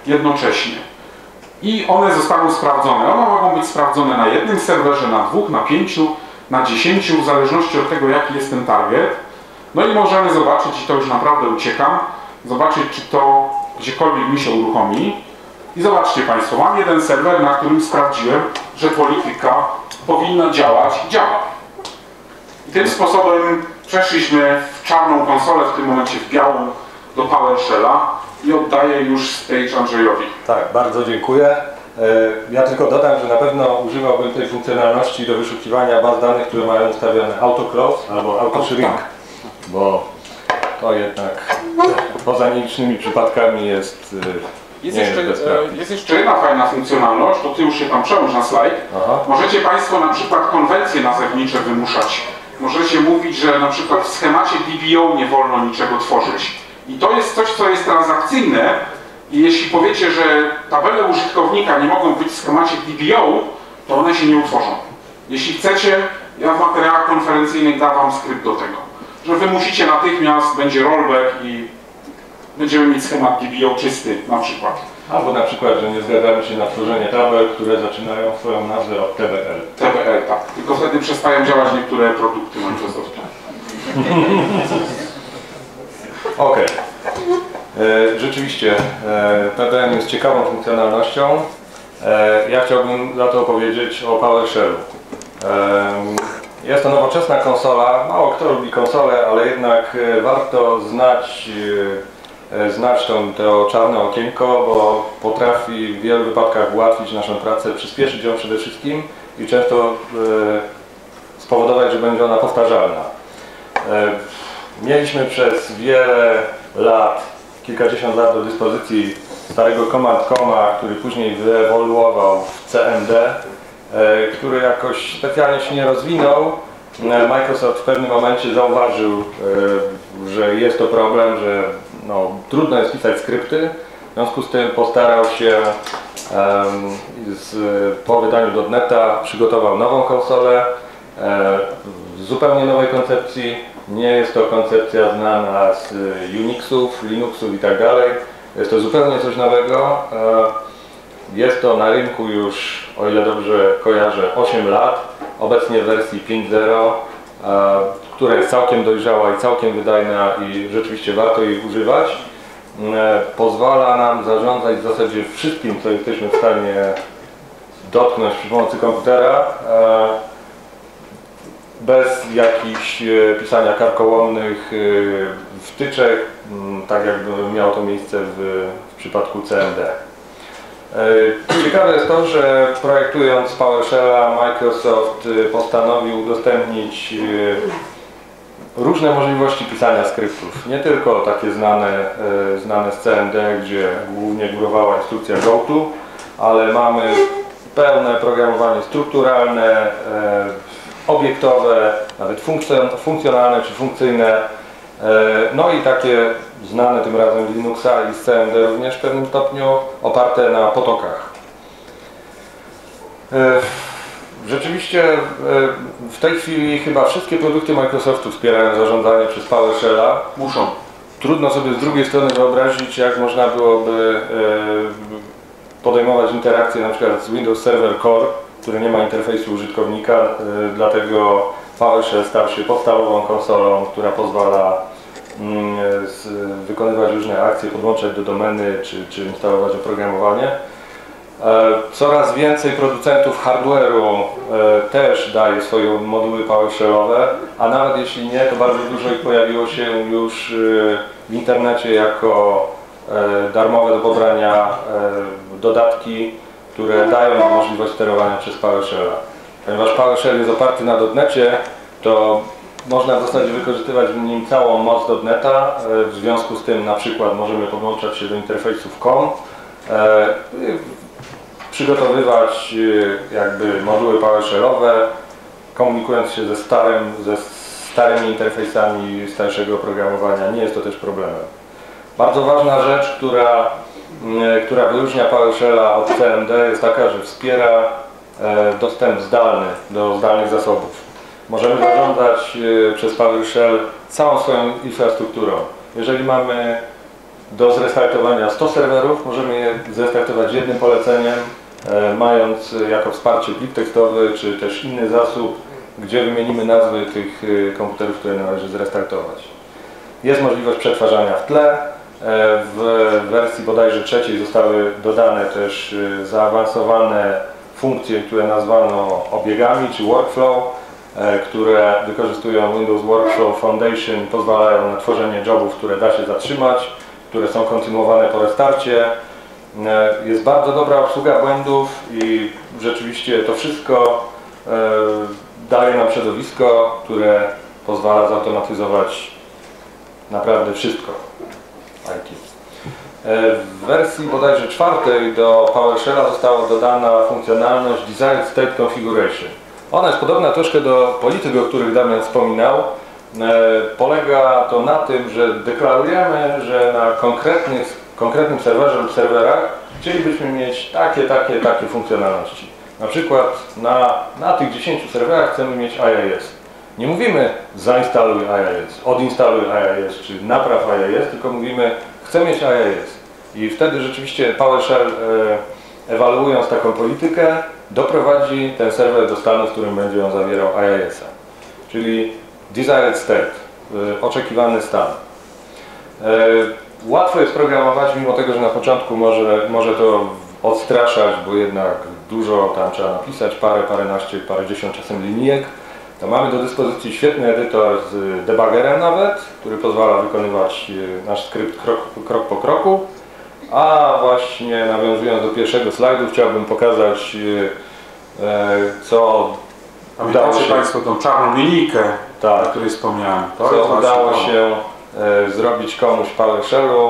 jednocześnie. I one zostaną sprawdzone. One mogą być sprawdzone na jednym serwerze, na dwóch, na pięciu, na dziesięciu, w zależności od tego, jaki jest ten target. No i możemy zobaczyć, i to już naprawdę uciekam, zobaczyć, czy to gdziekolwiek mi się uruchomi. I zobaczcie Państwo, mam jeden serwer, na którym sprawdziłem, że polityka powinna działać i działa. I tym sposobem przeszliśmy w czarną konsolę, w tym momencie w białą, do PowerShella i oddaję już stage Andrzejowi. Tak, bardzo dziękuję. Ja tylko dodam, że na pewno używałbym tej funkcjonalności do wyszukiwania baz danych, które mają ustawione auto-close albo auto-shrink, bo to jednak poza nielicznymi przypadkami jest, jest, nie jeszcze, jest bez praktyki. jest jeszcze jedna fajna funkcjonalność, to Ty już się tam przełącz na slajd. Aha. Możecie Państwo na przykład konwencje nazewnicze wymuszać. Możecie mówić, że na przykład w schemacie D B O nie wolno niczego tworzyć. I to jest coś, co jest transakcyjne. I jeśli powiecie, że tabele użytkownika nie mogą być w schemacie D B O, to one się nie utworzą. Jeśli chcecie, ja w materiałach konferencyjnych dawam skrypt do tego, że wy musicie natychmiast, będzie rollback i będziemy mieć schemat D B O czysty na przykład. Albo na przykład, że nie zgadzamy się na tworzenie tabel, które zaczynają swoją nazwę od T B L. T B L, tak. Tylko wtedy przestają działać niektóre produkty Microsoftu. Okej. E, Rzeczywiście, e, P D M jest ciekawą funkcjonalnością. E, Ja chciałbym za to opowiedzieć o PowerShellu. E, Jest to nowoczesna konsola. Mało kto lubi konsolę, ale jednak e, warto znać, e, znać tą, to czarne okienko, bo potrafi w wielu wypadkach ułatwić naszą pracę, przyspieszyć ją przede wszystkim i często e, spowodować, że będzie ona powtarzalna. E, Mieliśmy przez wiele lat, kilkadziesiąt lat do dyspozycji starego Command Coma, który później wyewoluował w C M D, e, który jakoś specjalnie się nie rozwinął. E, Microsoft w pewnym momencie zauważył, e, że jest to problem, że no, trudno jest pisać skrypty. W związku z tym postarał się e, z, po wydaniu dot neta przygotował nową konsolę e, w zupełnie nowej koncepcji. Nie jest to koncepcja znana z Unixów, Linuxów i tak dalej. Jest to zupełnie coś nowego. Jest to na rynku już, o ile dobrze kojarzę, osiem lat. Obecnie w wersji pięć zero, która jest całkiem dojrzała i całkiem wydajna i rzeczywiście warto jej używać. Pozwala nam zarządzać w zasadzie wszystkim, co jesteśmy w stanie dotknąć przy pomocy komputera, bez jakichś pisania karkołomnych wtyczek, tak jakby miało to miejsce w, w przypadku C M D. Ciekawe jest to, że projektując PowerShella, Microsoft postanowił udostępnić różne możliwości pisania skryptów. Nie tylko takie znane, znane z C M D, gdzie głównie górowała instrukcja goto, ale mamy pełne programowanie strukturalne, obiektowe, nawet funkcjonalne czy funkcyjne, no i takie znane tym razem z Linuxa i z C M D również w pewnym stopniu, oparte na potokach. Rzeczywiście w tej chwili chyba wszystkie produkty Microsoftu wspierają zarządzanie przez PowerShella. Muszą. Trudno sobie z drugiej strony wyobrazić, jak można byłoby podejmować interakcje na przykład z Windows Server Core, który nie ma interfejsu użytkownika, dlatego PowerShell stał się podstawową konsolą, która pozwala wykonywać różne akcje, podłączać do domeny czy, czy instalować oprogramowanie. Coraz więcej producentów hardware'u też daje swoje moduły PowerShellowe, a nawet jeśli nie, to bardzo dużo ich pojawiło się już w internecie jako darmowe do pobrania dodatki, które dają nam możliwość sterowania przez PowerShella. Ponieważ PowerShell jest oparty na dot necie, to można w zasadzie wykorzystywać w nim całą moc dot neta. W związku z tym na przykład możemy podłączać się do interfejsów com, przygotowywać jakby moduły PowerShellowe, komunikując się ze, starym, ze starymi interfejsami starszego oprogramowania. Nie jest to też problemem. Bardzo ważna rzecz, która, która wyróżnia PowerShella od C M D, jest taka, że wspiera dostęp zdalny do zdalnych zasobów. Możemy zarządzać przez PowerShell całą swoją infrastrukturą. Jeżeli mamy do zrestartowania sto serwerów. Możemy je zrestartować jednym poleceniem, mając jako wsparcie plik tekstowy, czy też inny zasób, gdzie wymienimy nazwy tych komputerów, które należy zrestartować. Jest możliwość przetwarzania w tle. W wersji bodajże trzeciej zostały dodane też zaawansowane funkcje, które nazwano obiegami, czy workflow, które wykorzystują Windows Workflow Foundation, pozwalają na tworzenie jobów, które da się zatrzymać, które są kontynuowane po restarcie. Jest bardzo dobra obsługa błędów i rzeczywiście to wszystko daje nam środowisko, które pozwala zautomatyzować naprawdę wszystko I T. W wersji bodajże czwartej do PowerShella została dodana funkcjonalność Desired State Configuration. Ona jest podobna troszkę do polityk, o których Damian wspominał. Polega to na tym, że deklarujemy, że na konkretnych, konkretnym serwerze lub serwerach chcielibyśmy mieć takie, takie, takie funkcjonalności. Na przykład na, na tych dziesięciu serwerach chcemy mieć I I S. Nie mówimy zainstaluj I I S, odinstaluj I I S czy napraw I I S, tylko mówimy chcę mieć I I S. I wtedy rzeczywiście PowerShell e, ewaluując taką politykę doprowadzi ten serwer do stanu, w którym będzie on zawierał I I S-a. Czyli desired state, e, oczekiwany stan. E, łatwo jest programować, mimo tego, że na początku może, może to odstraszać, bo jednak dużo tam trzeba napisać, parę, paręnaście, parędziesiąt czasem linijek. To mamy do dyspozycji świetny edytor z debuggerem nawet, który pozwala wykonywać nasz skrypt krok, krok po kroku. A właśnie nawiązując do pierwszego slajdu, chciałbym pokazać, co udało się Państwo tą czarną linijkę, tak, o której wspomniałem. To co udało się zrobić komuś w PowerShellu.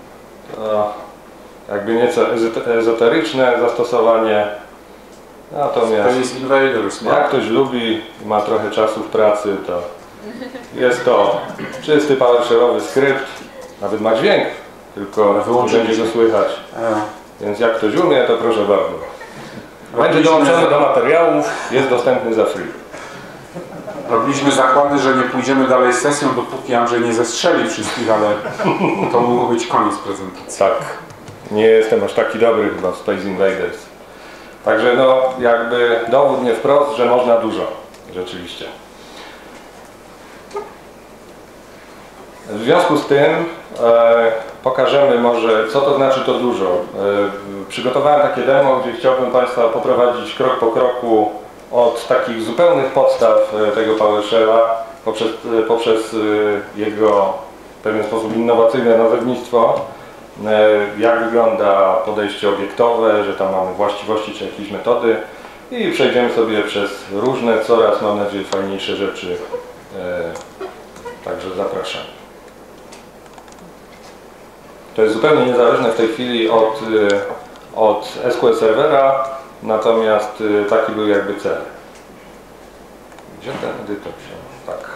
Jakby nieco ezoteryczne zastosowanie. Natomiast Space Invaders, jak ktoś lubi i ma trochę czasu w pracy, to jest to czysty PowerShellowy skrypt, nawet ma dźwięk, tylko nie będzie go słychać. E. Więc jak ktoś umie, to proszę bardzo. Będzie dołączony do materiałów, jest dostępny za free. Robiliśmy zakłady, że nie pójdziemy dalej z sesją, dopóki Andrzej nie zestrzeli wszystkich, ale to mógł być koniec prezentacji. Tak, nie jestem aż taki dobry chyba w Space Invaders. Także no, jakby dowód nie wprost, że można dużo, rzeczywiście. W związku z tym e, pokażemy może, co to znaczy to dużo. E, przygotowałem takie demo, gdzie chciałbym Państwa poprowadzić krok po kroku od takich zupełnych podstaw tego PowerShella poprzez, poprzez jego w pewien sposób innowacyjne nazewnictwo, jak wygląda podejście obiektowe, że tam mamy właściwości czy jakieś metody i przejdziemy sobie przez różne, coraz mam nadzieję fajniejsze rzeczy. Także zapraszam. To jest zupełnie niezależne w tej chwili od, od S Q L Servera, natomiast taki był jakby cel. Gdzie ten edytor się? Tak.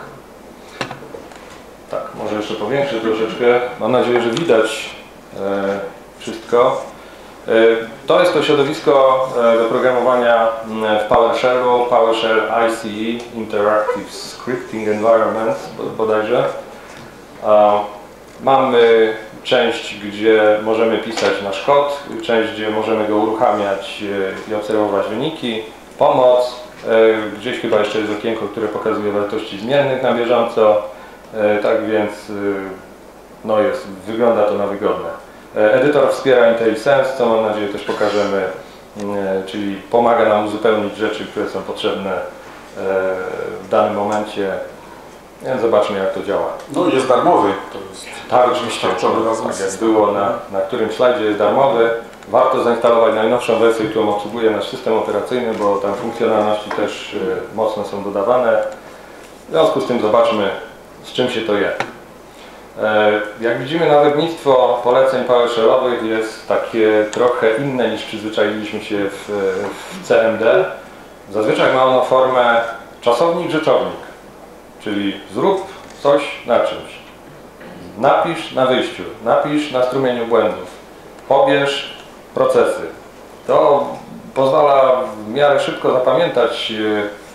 Tak, może jeszcze powiększę troszeczkę. Mam nadzieję, że widać e, wszystko. E, to jest to środowisko e, do programowania w PowerShellu, PowerShell I C E, Interactive Scripting Environment bodajże. E, mamy część, gdzie możemy pisać nasz kod, część, gdzie możemy go uruchamiać i obserwować wyniki, pomoc, gdzieś chyba jeszcze jest okienko, które pokazuje wartości zmiennych na bieżąco, tak więc no jest, wygląda to na wygodne. Edytor wspiera IntelliSense, co mam nadzieję też pokażemy, czyli pomaga nam uzupełnić rzeczy, które są potrzebne w danym momencie. Więc zobaczmy, jak to działa. No jest darmowy. To jest tak, oczywiście. Tak jak było na, na którym slajdzie, jest darmowy. Warto zainstalować najnowszą wersję, którą obsługuje nasz system operacyjny, bo tam funkcjonalności też y, mocno są dodawane. W związku z tym zobaczmy, z czym się to je. E, jak widzimy, nazewnictwo poleceń PowerShellowych jest takie trochę inne niż przyzwyczailiśmy się w, w C M D. Zazwyczaj ma ono formę czasownik, rzeczownik. Czyli zrób coś na czymś. Napisz na wyjściu, napisz na strumieniu błędów. Pobierz procesy. To pozwala w miarę szybko zapamiętać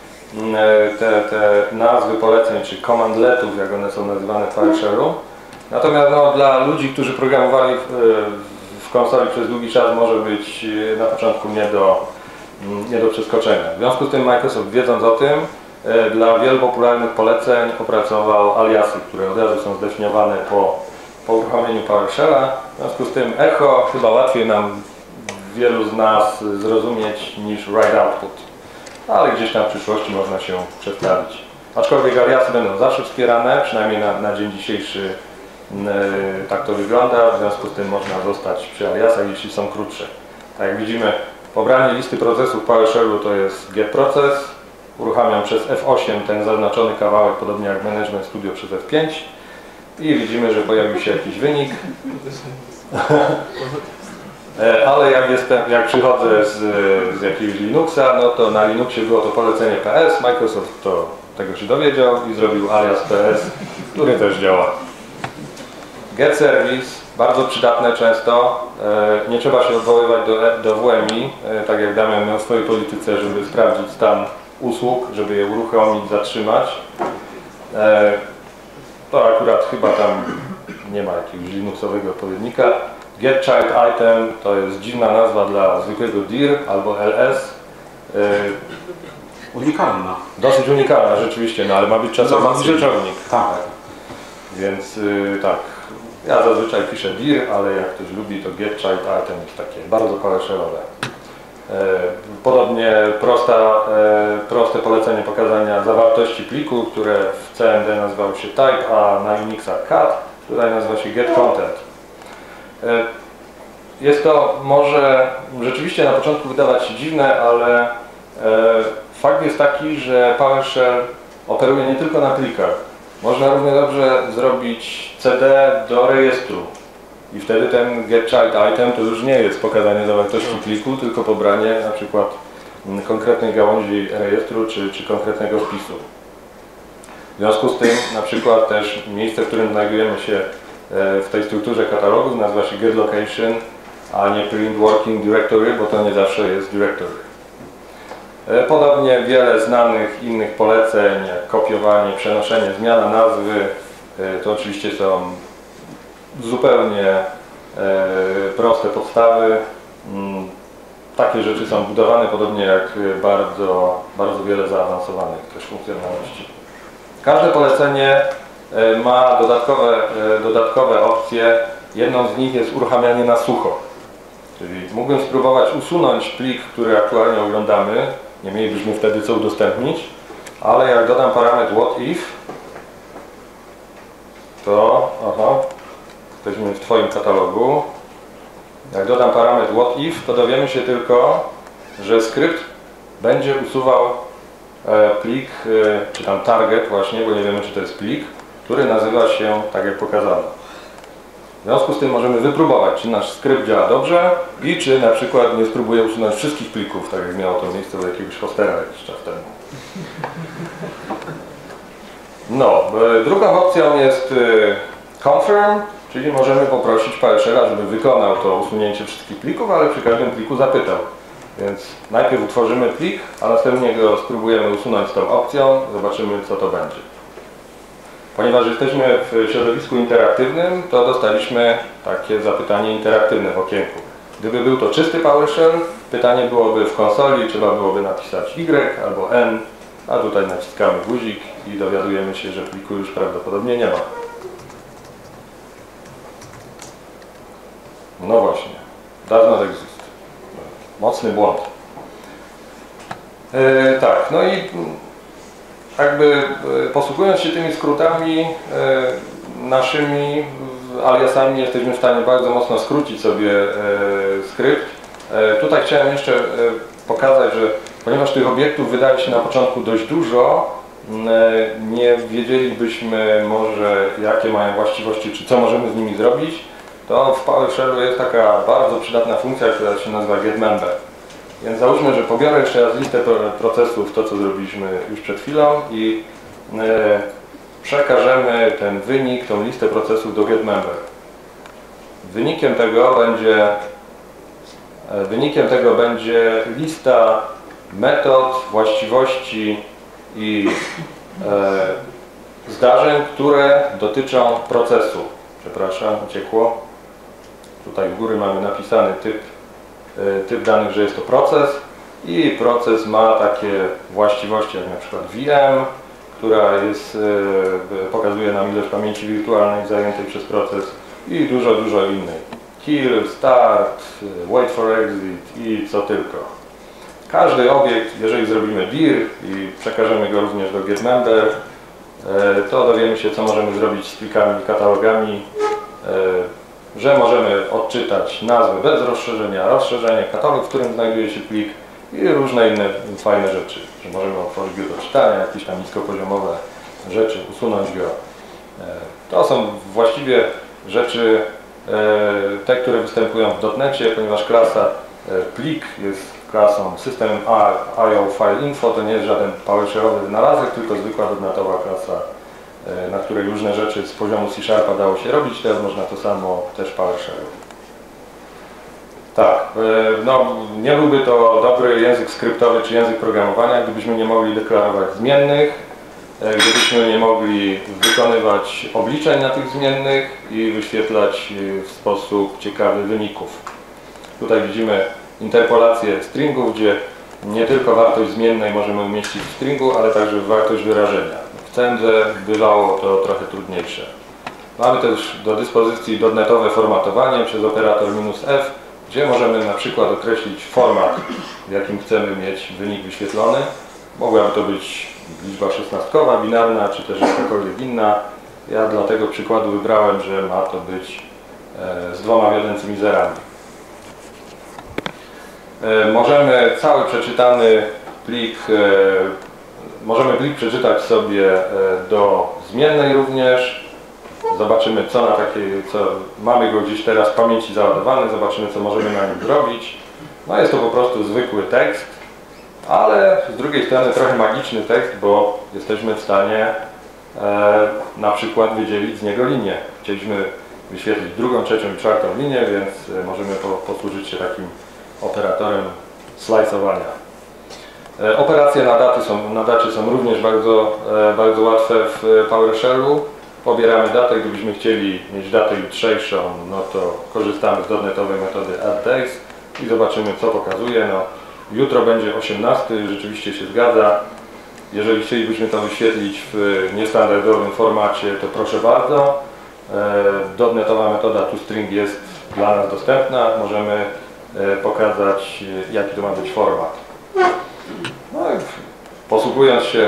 te, te nazwy poleceń, czy commandletów, jak one są nazywane w PowerShellu. Natomiast no, dla ludzi, którzy programowali w, w konsoli przez długi czas, może być na początku nie do, nie do przeskoczenia. W związku z tym Microsoft, wiedząc o tym, dla wielu popularnych poleceń opracował aliasy, które od razu są zdefiniowane po, po uruchomieniu PowerShella. W związku z tym echo chyba łatwiej nam wielu z nas zrozumieć niż write output, ale gdzieś tam w przyszłości można się przedstawić. Aczkolwiek aliasy będą zawsze wspierane, przynajmniej na, na dzień dzisiejszy yy, tak to wygląda, w związku z tym można zostać przy aliasach, jeśli są krótsze. Tak jak widzimy, pobranie listy procesów w PowerShellu to jest getProces, uruchamiam przez F osiem ten zaznaczony kawałek, podobnie jak Management Studio przez F pięć i widzimy, że pojawił się jakiś wynik. Ale jak, jestem, jak przychodzę z, z jakiegoś Linuxa, no to na Linuxie było to polecenie P S, Microsoft to tego się dowiedział i zrobił alias P S, który też działa. GetService, bardzo przydatne często, nie trzeba się odwoływać do, do W M I, tak jak Damian miał w swojej polityce, żeby sprawdzić stan usług, żeby je uruchomić, zatrzymać. To akurat chyba tam nie ma jakiegoś Linuxowego odpowiednika. GetChildItem to jest dziwna nazwa dla zwykłego D I R albo L S. Unikalna. Dosyć unikalna rzeczywiście, no ale ma być czasownik i rzeczownik. Tak. Więc yy, tak, ja zazwyczaj piszę D I R, ale jak ktoś lubi, to GetChildItem jest takie bardzo PowerShellowe. Yy, podobnie prosta, yy, proste polecenie pokazania zawartości pliku, które w C M D nazywało się type, a na Unixa cat, tutaj nazywa się getContent. Yy, jest to może rzeczywiście na początku wydawać się dziwne, ale yy, fakt jest taki, że PowerShell operuje nie tylko na plikach. Można równie dobrze zrobić C D do rejestru i wtedy ten getChildItem to już nie jest pokazanie zawartości pliku, tylko pobranie na przykład konkretnej gałęzi rejestru czy, czy konkretnego wpisu. W związku z tym na przykład też miejsce, w którym znajdujemy się w tej strukturze katalogów nazywa się getLocation, a nie print working directory, bo to nie zawsze jest directory. Podobnie wiele znanych innych poleceń, jak kopiowanie, przenoszenie, zmiana nazwy, to oczywiście są zupełnie proste podstawy. Takie rzeczy są budowane, podobnie jak bardzo, bardzo wiele zaawansowanych też funkcjonalności. Każde polecenie ma dodatkowe, dodatkowe opcje. Jedną z nich jest uruchamianie na sucho. Czyli mógłbym spróbować usunąć plik, który aktualnie oglądamy. Nie mielibyśmy wtedy co udostępnić, ale jak dodam parametr whatif, to, aha, jesteśmy w Twoim katalogu. Jak dodam parametr whatif, to dowiemy się tylko, że skrypt będzie usuwał e, plik, e, czy tam target właśnie, bo nie wiemy, czy to jest plik, który nazywa się tak jak pokazano. W związku z tym możemy wypróbować, czy nasz skrypt działa dobrze i czy na przykład nie spróbuje usunąć wszystkich plików, tak jak miało to miejsce u jakiegoś hostera jakiś czas temu. No, drugą opcją jest confirm, czyli możemy poprosić PowerShella, żeby wykonał to usunięcie wszystkich plików, ale przy każdym pliku zapytał. Więc najpierw utworzymy plik, a następnie go spróbujemy usunąć z tą opcją, zobaczymy, co to będzie. Ponieważ jesteśmy w środowisku interaktywnym, to dostaliśmy takie zapytanie interaktywne w okienku. Gdyby był to czysty PowerShell, pytanie byłoby w konsoli, trzeba byłoby napisać Y albo N, a tutaj naciskamy guzik i dowiadujemy się, że pliku już prawdopodobnie nie ma. No właśnie, does not exist. Mocny błąd. Yy, tak, no i jakby posługując się tymi skrótami e, naszymi aliasami jesteśmy w stanie bardzo mocno skrócić sobie e, skrypt. E, tutaj chciałem jeszcze e, pokazać, że ponieważ tych obiektów wydaje się na początku dość dużo, e, nie wiedzielibyśmy może jakie mają właściwości, czy co możemy z nimi zrobić, to w PowerShellu jest taka bardzo przydatna funkcja, która się nazywa getMember. Więc załóżmy, że pobiorę jeszcze raz listę procesów, to co zrobiliśmy już przed chwilą i e, przekażemy ten wynik, tą listę procesów do getMember. Wynikiem tego będzie e, wynikiem tego będzie lista metod, właściwości i e, zdarzeń, które dotyczą procesu. przepraszam, uciekło. Tutaj u góry mamy napisany typ, typ danych, że jest to proces i proces ma takie właściwości jak na przykład V M, która jest, pokazuje nam ilość pamięci wirtualnej zajętej przez proces i dużo, dużo innej. Kill, start, wait for exit i co tylko. Każdy obiekt, jeżeli zrobimy dir i przekażemy go również do getMember, to dowiemy się, co możemy zrobić z plikami i katalogami, że możemy odczytać nazwę bez rozszerzenia, rozszerzenie, katalog, w którym znajduje się plik i różne inne fajne rzeczy, że możemy otworzyć go do czytania, jakieś tam niskopoziomowe rzeczy, usunąć go. To są właściwie rzeczy te, które występują w dotnecie, ponieważ klasa plik jest klasą system I O file info, to nie jest żaden PowerShellowy wynalazek, tylko zwykła dotnetowa klasa, na której różne rzeczy z poziomu C Sharpa dało się robić, teraz można to samo też w PowerShellu. Tak, no nie byłby to dobry język skryptowy czy język programowania, gdybyśmy nie mogli deklarować zmiennych, gdybyśmy nie mogli wykonywać obliczeń na tych zmiennych i wyświetlać w sposób ciekawy wyników. Tutaj widzimy interpolację stringów, gdzie nie tylko wartość zmiennej możemy umieścić w stringu, ale także wartość wyrażenia. W C M D bywało to trochę trudniejsze. Mamy też do dyspozycji dotnetowe formatowanie przez operator "-f", gdzie możemy na przykład określić format, w jakim chcemy mieć wynik wyświetlony. Mogłaby to być liczba szesnastkowa, binarna, czy też jakakolwiek inna. Ja dla tego przykładu wybrałem, że ma to być z dwoma wiodącymi zerami. Możemy cały przeczytany plik, możemy plik przeczytać sobie do zmiennej również. Zobaczymy, co na takiej, co mamy go gdzieś teraz w pamięci załadowany, zobaczymy, co możemy na nim zrobić. No jest to po prostu zwykły tekst, ale z drugiej strony trochę magiczny tekst, bo jesteśmy w stanie e, na przykład wydzielić z niego linię. Chcieliśmy wyświetlić drugą, trzecią i czwartą linię, więc możemy po, posłużyć się takim operatorem slajsowania. E, operacje na, daty są, na dacie są również bardzo, e, bardzo łatwe w PowerShellu. Pobieramy datę, gdybyśmy chcieli mieć datę jutrzejszą, no to korzystamy z dotnetowej metody addDays i zobaczymy, co pokazuje. No, jutro będzie osiemnasty, rzeczywiście się zgadza. Jeżeli chcielibyśmy to wyświetlić w niestandardowym formacie, to proszę bardzo. Dotnetowa metoda toString jest dla nas dostępna. Możemy pokazać, jaki to ma być format. No i posługując się,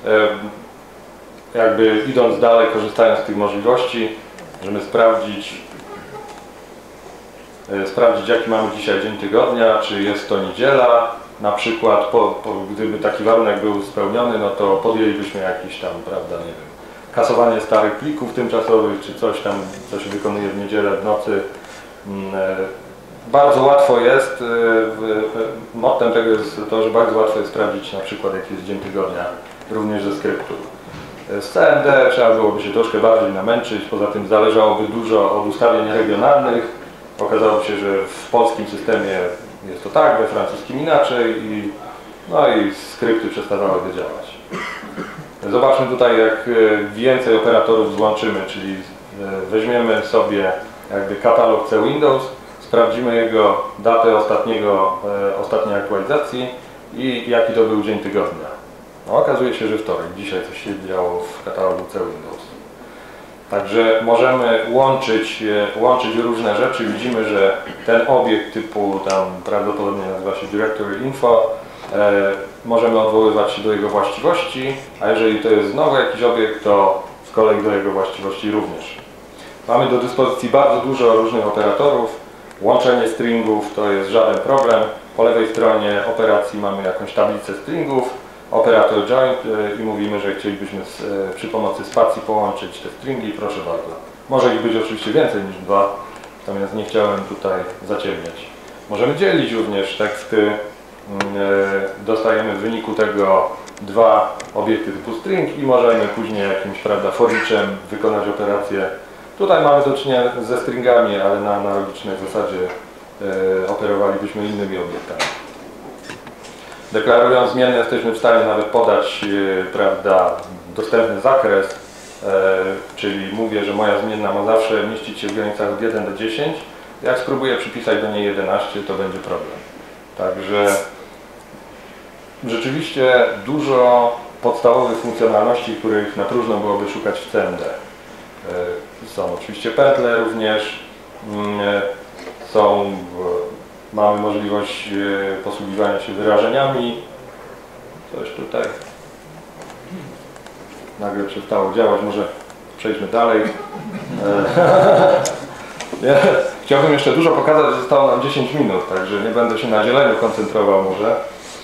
jakby idąc dalej, korzystając z tych możliwości, możemy sprawdzić, sprawdzić, jaki mamy dzisiaj dzień tygodnia, czy jest to niedziela. Na przykład, po, po, gdyby taki warunek był spełniony, no to podjęlibyśmy jakiś tam, prawda, nie wiem, kasowanie starych plików tymczasowych, czy coś tam, co się wykonuje w niedzielę w nocy. Bardzo łatwo jest, mottem tego jest to, że bardzo łatwo jest sprawdzić na przykład, jaki jest dzień tygodnia, również ze skryptu. Z C M D trzeba byłoby się troszkę bardziej namęczyć, poza tym zależałoby dużo od ustawień regionalnych. Okazało się, że w polskim systemie jest to tak, we francuskim inaczej i, no i skrypty przestawałyby działać. Zobaczmy tutaj, jak więcej operatorów złączymy, czyli weźmiemy sobie jakby katalog C Windows, sprawdzimy jego datę ostatniego, ostatniej aktualizacji i jaki to był dzień tygodnia. No, okazuje się, że wtorek. Dzisiaj coś się działo w katalogu C Windows. Także możemy łączyć, łączyć różne rzeczy. Widzimy, że ten obiekt typu tam prawdopodobnie nazywa się Directory Info. E, możemy odwoływać się do jego właściwości, a jeżeli to jest znowu jakiś obiekt, to z kolei do jego właściwości również. Mamy do dyspozycji bardzo dużo różnych operatorów. Łączenie stringów to jest żaden problem. Po lewej stronie operacji mamy jakąś tablicę stringów, operator join i mówimy, że chcielibyśmy z, przy pomocy spacji połączyć te stringi, proszę bardzo. Może ich być oczywiście więcej niż dwa, natomiast nie chciałem tutaj zaciemniać. Możemy dzielić również teksty, dostajemy w wyniku tego dwa obiekty typu string i możemy później jakimś, prawda, for eachem wykonać operację. Tutaj mamy do czynienia ze stringami, ale na analogicznej zasadzie operowalibyśmy innymi obiektami. Deklarując zmienne, jesteśmy w stanie nawet podać, prawda, dostępny zakres czyli mówię, że moja zmienna ma zawsze mieścić się w granicach od jeden do dziesięciu. Jak spróbuję przypisać do niej jedenaście, to będzie problem. Także rzeczywiście dużo podstawowych funkcjonalności, których na próżno byłoby szukać w C M D. Są oczywiście pętle również, są, mamy możliwość posługiwania się wyrażeniami. Coś tutaj nagle przestało działać, może przejdźmy dalej. Ja chciałbym jeszcze dużo pokazać, zostało nam dziesięć minut, także nie będę się na dzieleniu koncentrował może.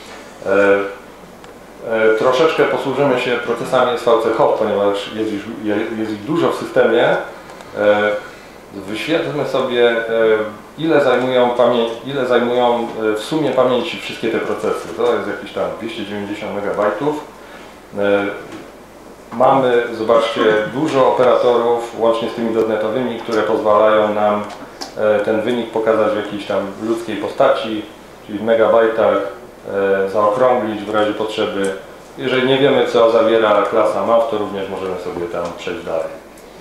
Troszeczkę posłużymy się procesami S V C host, ponieważ jest ich, jest ich dużo w systemie. Wyświetlmy sobie, ile zajmują, pamię ile zajmują w sumie pamięci wszystkie te procesy. To jest jakieś tam dwieście dziewięćdziesiąt megabajtów. Mamy, zobaczcie, dużo operatorów, łącznie z tymi dotnetowymi, które pozwalają nam ten wynik pokazać w jakiejś tam ludzkiej postaci, czyli w megabajtach, zaokrąglić w razie potrzeby. Jeżeli nie wiemy, co zawiera klasa M A V, to również możemy sobie tam przejść dalej.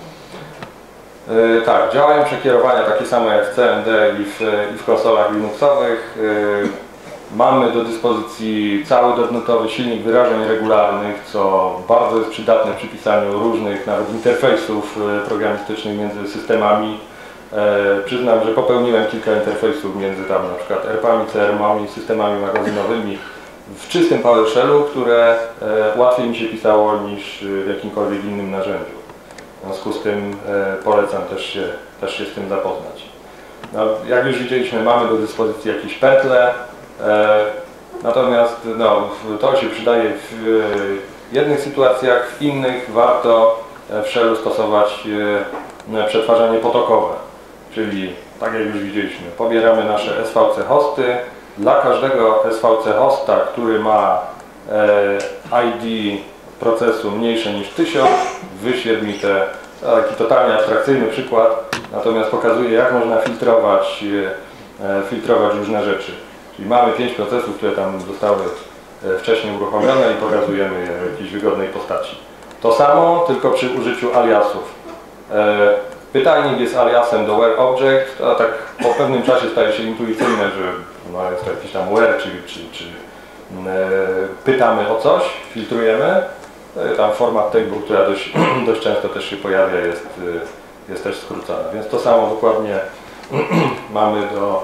Yy, tak, działają przekierowania takie same jak w C M D i w, i w konsolach Linuxowych. Yy, mamy do dyspozycji cały dotnetowy silnik wyrażeń regularnych, co bardzo jest przydatne przy pisaniu różnych nawet interfejsów programistycznych między systemami. Yy, przyznam, że popełniłem kilka interfejsów między tam na przykład E R P-ami, C R M-ami, systemami magazynowymi w czystym PowerShellu, które e, łatwiej mi się pisało niż w jakimkolwiek innym narzędziu. W związku z tym e, polecam też się, też się z tym zapoznać. No, jak już widzieliśmy, mamy do dyspozycji jakieś pętle, e, natomiast no, to się przydaje w e, jednych sytuacjach, w innych warto w shellu stosować e, przetwarzanie potokowe, czyli tak jak już widzieliśmy, pobieramy nasze S V C hosty. Dla każdego S V C hosta, który ma e, I D procesu mniejsze niż tysiąc, wyświetl mi te, taki totalnie abstrakcyjny przykład, natomiast pokazuje, jak można filtrować, e, filtrować różne rzeczy. Czyli mamy pięć procesów, które tam zostały e, wcześniej uruchomione i pokazujemy je w jakiejś wygodnej postaci. To samo, tylko przy użyciu aliasów. E, Pytajnik jest aliasem do where object, a tak po pewnym czasie staje się intuicyjne, że no jest to jakiś tam where, czyli czy, czy, e, pytamy o coś, filtrujemy. E, tam format table, która dość, dość często też się pojawia, jest, jest też skrócona. Więc to samo dokładnie mamy do,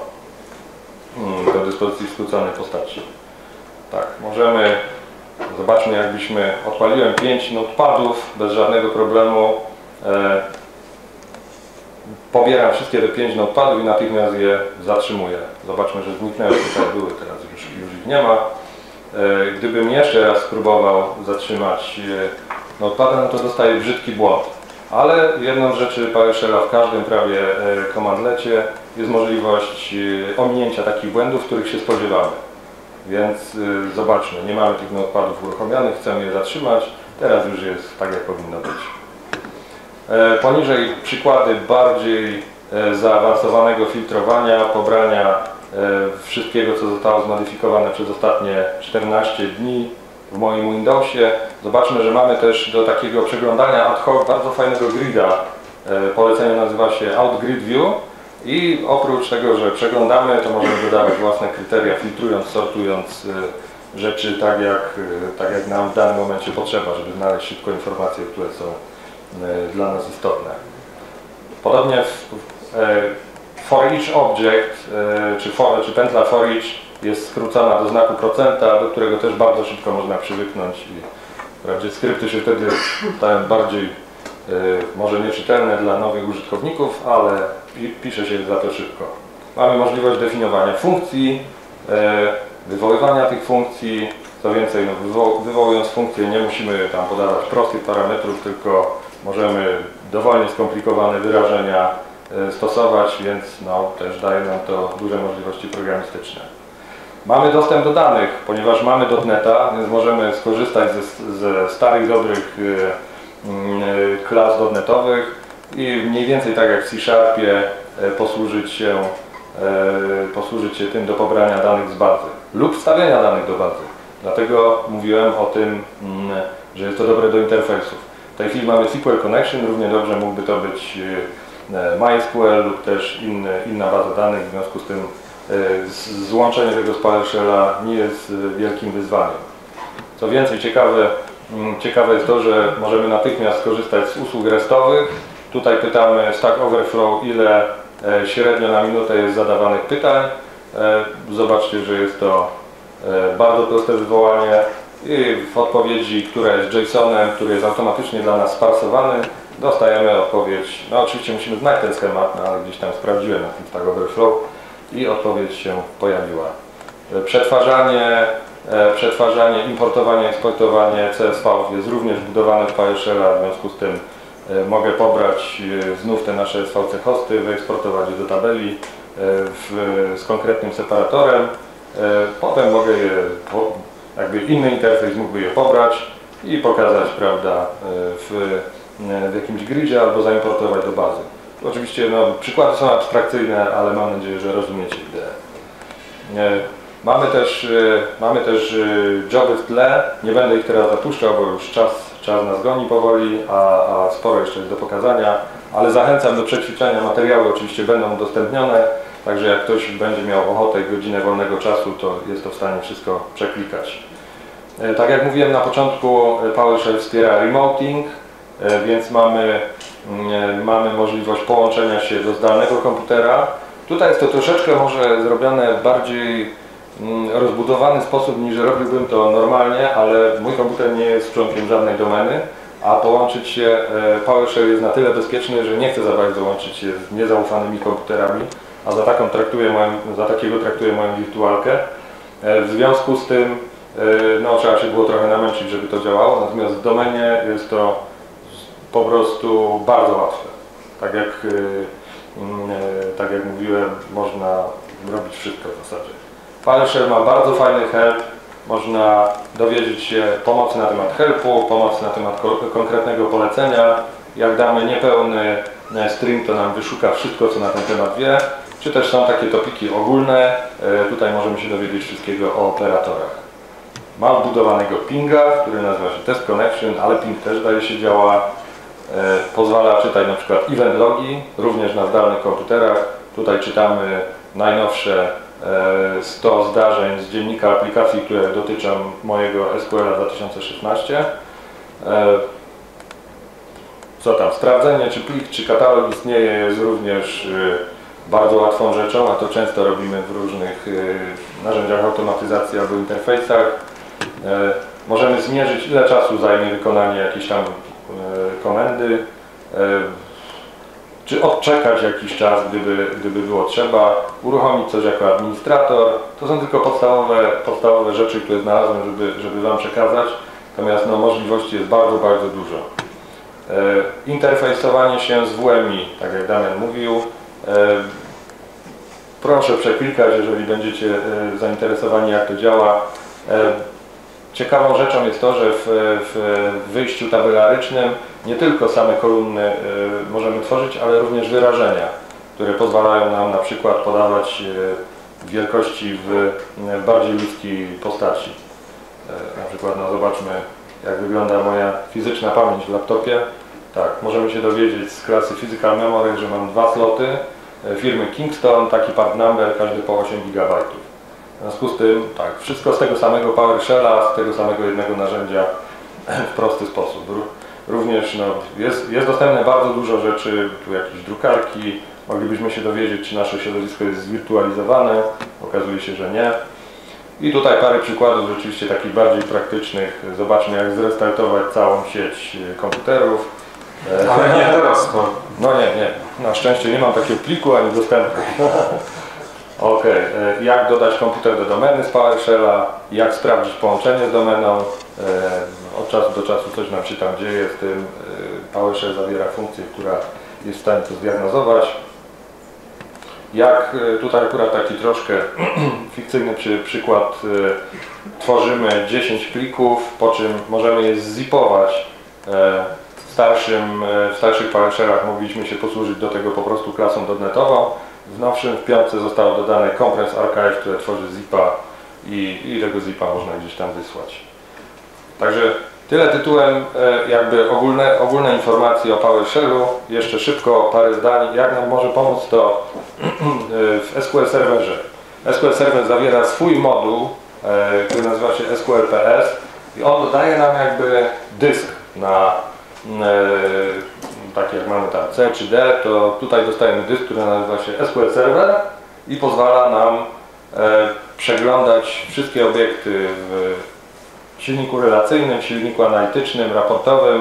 do dyspozycji w skróconej postaci. Tak, możemy, zobaczmy, jakbyśmy odpaliłem pięć notepadów bez żadnego problemu. E, Pobieram wszystkie te pięć notepadów i natychmiast je zatrzymuję. Zobaczmy, że zniknęły, tutaj były, teraz już, już ich nie ma. Gdybym jeszcze raz spróbował zatrzymać notepada, no to dostaję brzydki błąd. Ale jedną z rzeczy PowerShella w każdym prawie komandlecie jest możliwość ominięcia takich błędów, których się spodziewamy. Więc zobaczmy, nie mamy tych notepadów uruchomionych, chcemy je zatrzymać. Teraz już jest tak, jak powinno być. Poniżej przykłady bardziej zaawansowanego filtrowania, pobrania wszystkiego, co zostało zmodyfikowane przez ostatnie czternaście dni w moim Windowsie. Zobaczmy, że mamy też do takiego przeglądania ad hoc bardzo fajnego grida. Polecenie nazywa się Out Grid View i oprócz tego, że przeglądamy, to możemy dodawać własne kryteria, filtrując, sortując rzeczy tak jak, tak jak nam w danym momencie potrzeba, żeby znaleźć szybko informacje, które są dla nas istotne. Podobnie w, for each object, czy, for, czy pętla for each jest skrócona do znaku procenta, do którego też bardzo szybko można przywyknąć i wprawdzie skrypty się wtedy stają bardziej może nieczytelne dla nowych użytkowników, ale pisze się za to szybko. Mamy możliwość definiowania funkcji, wywoływania tych funkcji. Co więcej, no, wywo wywołując funkcję nie musimy tam podawać prostych parametrów, tylko możemy dowolnie skomplikowane wyrażenia y, stosować, więc no, też daje nam to duże możliwości programistyczne. Mamy dostęp do danych, ponieważ mamy dotneta, więc możemy skorzystać ze, ze starych, dobrych y, y, klas dotnetowych i mniej więcej tak jak w C Sharpie y, posłużyć się, y, posłużyć się tym do pobrania danych z bazy lub wstawiania danych do bazy. Dlatego mówiłem o tym, y, że jest to dobre do interfejsów. W tej chwili mamy S Q L Connection, równie dobrze mógłby to być MySQL lub też inny, inna baza danych, w związku z tym złączenie tego z PowerShella nie jest wielkim wyzwaniem. Co więcej, ciekawe, ciekawe jest to, że możemy natychmiast skorzystać z usług restowych. Tutaj pytamy Stack Overflow, ile średnio na minutę jest zadawanych pytań. Zobaczcie, że jest to bardzo proste wywołanie i w odpowiedzi, która jest JSON-em, który jest automatycznie dla nas sparsowany, dostajemy odpowiedź. No oczywiście musimy znać ten schemat, no, ale gdzieś tam sprawdziłem na tym Stack Overflow i odpowiedź się pojawiła. Przetwarzanie, przetwarzanie, importowanie, eksportowanie C S V jest również budowane w PowerShella, w związku z tym mogę pobrać znów te nasze S V C hosty, wyeksportować je do tabeli w, z konkretnym separatorem. Potem mogę je, jakby inny interfejs mógłby je pobrać i pokazać, prawda, w, w jakimś gridzie albo zaimportować do bazy. Oczywiście no, przykłady są abstrakcyjne, ale mam nadzieję, że rozumiecie ideę. Mamy też, mamy też joby w tle, nie będę ich teraz zapuszczał, bo już czas, czas nas goni powoli, a, a sporo jeszcze jest do pokazania, ale zachęcam do przećwiczenia, materiały oczywiście będą udostępnione, także jak ktoś będzie miał ochotę i godzinę wolnego czasu, to jest to w stanie wszystko przeklikać. Tak jak mówiłem na początku, PowerShell wspiera remoting, więc mamy, mamy możliwość połączenia się do zdalnego komputera. Tutaj jest to troszeczkę może zrobione w bardziej rozbudowany sposób niż robiłbym to normalnie, ale mój komputer nie jest członkiem żadnej domeny, a połączyć się, PowerShell jest na tyle bezpieczny, że nie chcę za bardzo łączyć się z niezaufanymi komputerami, a za, taką traktuję moją, za takiego traktuję moją wirtualkę. W związku z tym no, trzeba się było trochę namęczyć, żeby to działało, natomiast w domenie jest to po prostu bardzo łatwe. Tak jak, tak jak mówiłem, można robić wszystko w zasadzie. PowerShell ma bardzo fajny help, można dowiedzieć się pomocy na temat helpu, pomocy na temat konkretnego polecenia. Jak damy niepełny string, to nam wyszuka wszystko, co na ten temat wie. Czy też są takie topiki ogólne, tutaj możemy się dowiedzieć wszystkiego o operatorach. Mam budowanego pinga, który nazywa się Test Connection, ale ping też daje się działa. Pozwala czytać na przykład event logi, również na zdalnych komputerach. Tutaj czytamy najnowsze sto zdarzeń z dziennika aplikacji, które dotyczą mojego S Q L dwa tysiące szesnaście. Co tam? Sprawdzenie, czy plik, czy katalog istnieje, jest również bardzo łatwą rzeczą, a to często robimy w różnych narzędziach automatyzacji albo interfejsach. Możemy zmierzyć, ile czasu zajmie wykonanie jakiejś tam komendy, czy odczekać jakiś czas, gdyby, gdyby było trzeba, uruchomić coś jako administrator. To są tylko podstawowe, podstawowe rzeczy, które znalazłem, żeby, żeby Wam przekazać. Natomiast no, możliwości jest bardzo, bardzo dużo. E, interfejsowanie się z W M I, tak jak Damian mówił. E, proszę przeklikać, jeżeli będziecie e, zainteresowani, jak to działa. E, Ciekawą rzeczą jest to, że w, w wyjściu tabelarycznym nie tylko same kolumny y, możemy tworzyć, ale również wyrażenia, które pozwalają nam na przykład podawać y, wielkości w, w bardziej ludzkiej postaci. Y, na przykład no, zobaczmy, jak wygląda moja fizyczna pamięć w laptopie. Tak, możemy się dowiedzieć z klasy Physical Memory, że mam dwa sloty y, firmy Kingston, taki part number, każdy po osiem gigabajtów. W związku z tym, tak, wszystko z tego samego PowerShella, z tego samego jednego narzędzia w prosty sposób. Również no, jest, jest dostępne bardzo dużo rzeczy, tu jakieś drukarki, moglibyśmy się dowiedzieć, czy nasze środowisko jest zwirtualizowane, okazuje się, że nie. I tutaj parę przykładów rzeczywiście takich bardziej praktycznych. Zobaczmy, jak zrestartować całą sieć komputerów. Ale nie teraz. No, no nie, nie. Na szczęście nie mam takiego pliku ani dostępu. Ok, jak dodać komputer do domeny z PowerShella, jak sprawdzić połączenie z domeną, od czasu do czasu coś nam się tam dzieje, z tym PowerShell zawiera funkcję, która jest w stanie to zdiagnozować. Jak tutaj akurat taki troszkę fikcyjny przy, przykład, tworzymy dziesięć plików, po czym możemy je zipować. W, starszym, w starszych PowerShellach mogliśmy się posłużyć do tego po prostu klasą dotnetową. W nowszym, w piątce zostało dodane Compress Archive, które tworzy zipa i, i tego zipa można gdzieś tam wysłać. Także Tyle tytułem jakby ogólne, ogólne informacje o PowerShellu. Jeszcze szybko parę zdań, jak nam może pomóc to w S Q L Serverze. S Q L Server zawiera swój moduł, który nazywa się S Q L P S i on dodaje nam jakby dysk na tak jak mamy tam C czy D, to tutaj dostajemy dysk, który nazywa się S Q L Server i pozwala nam przeglądać wszystkie obiekty w silniku relacyjnym, silniku analitycznym, raportowym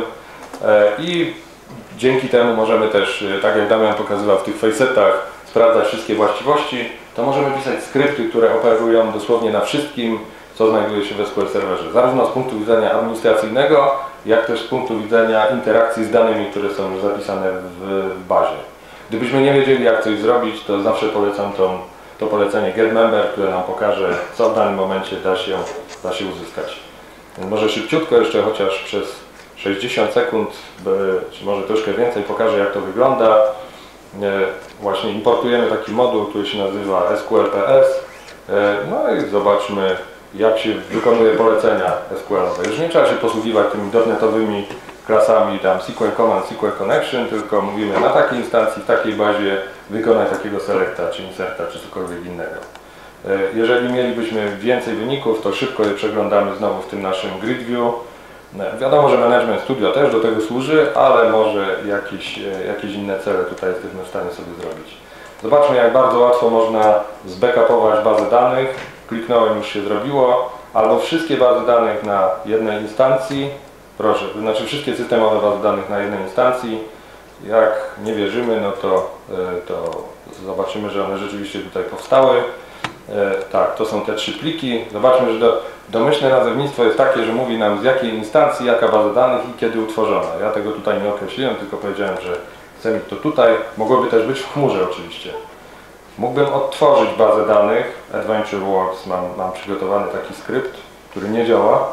i dzięki temu możemy też, tak jak Damian pokazywał w tych facesetach, sprawdzać wszystkie właściwości. To możemy pisać skrypty, które operują dosłownie na wszystkim, co znajduje się w S Q L Serverze. Zarówno z punktu widzenia administracyjnego, jak też z punktu widzenia interakcji z danymi, które są już zapisane w bazie. Gdybyśmy nie wiedzieli, jak coś zrobić, to zawsze polecam tą, to polecenie getMember, które nam pokaże, co w danym momencie da się, da się uzyskać. Może szybciutko jeszcze, chociaż przez sześćdziesiąt sekund, czy może troszkę więcej, pokażę, jak to wygląda. Właśnie importujemy taki moduł, który się nazywa S Q L P S. No i zobaczmy, jak się wykonuje polecenia S Q L-owe. Już nie trzeba się posługiwać tymi dotnetowymi klasami tam S Q L Command, S Q L Connection, tylko mówimy na takiej instancji, w takiej bazie wykonaj takiego selecta, czy inserta, czy cokolwiek innego. Jeżeli mielibyśmy więcej wyników, to szybko je przeglądamy znowu w tym naszym Grid View. Wiadomo, że Management Studio też do tego służy, ale może jakieś, jakieś inne cele tutaj jesteśmy w stanie sobie zrobić. Zobaczmy, jak bardzo łatwo można zbackupować bazę danych. Kliknąłem, już się zrobiło. Albo wszystkie bazy danych na jednej instancji. Proszę, to znaczy wszystkie systemowe bazy danych na jednej instancji. Jak nie wierzymy, no to, to zobaczymy, że one rzeczywiście tutaj powstały. Tak, to są te trzy pliki. Zobaczmy, że do, domyślne nazewnictwo jest takie, że mówi nam, z jakiej instancji, jaka baza danych i kiedy utworzona. Ja tego tutaj nie określiłem, tylko powiedziałem, że chcę mieć to tutaj. Mogłoby też być w chmurze oczywiście. Mógłbym odtworzyć bazę danych. Adventure Works, mam, mam przygotowany taki skrypt, który nie działa.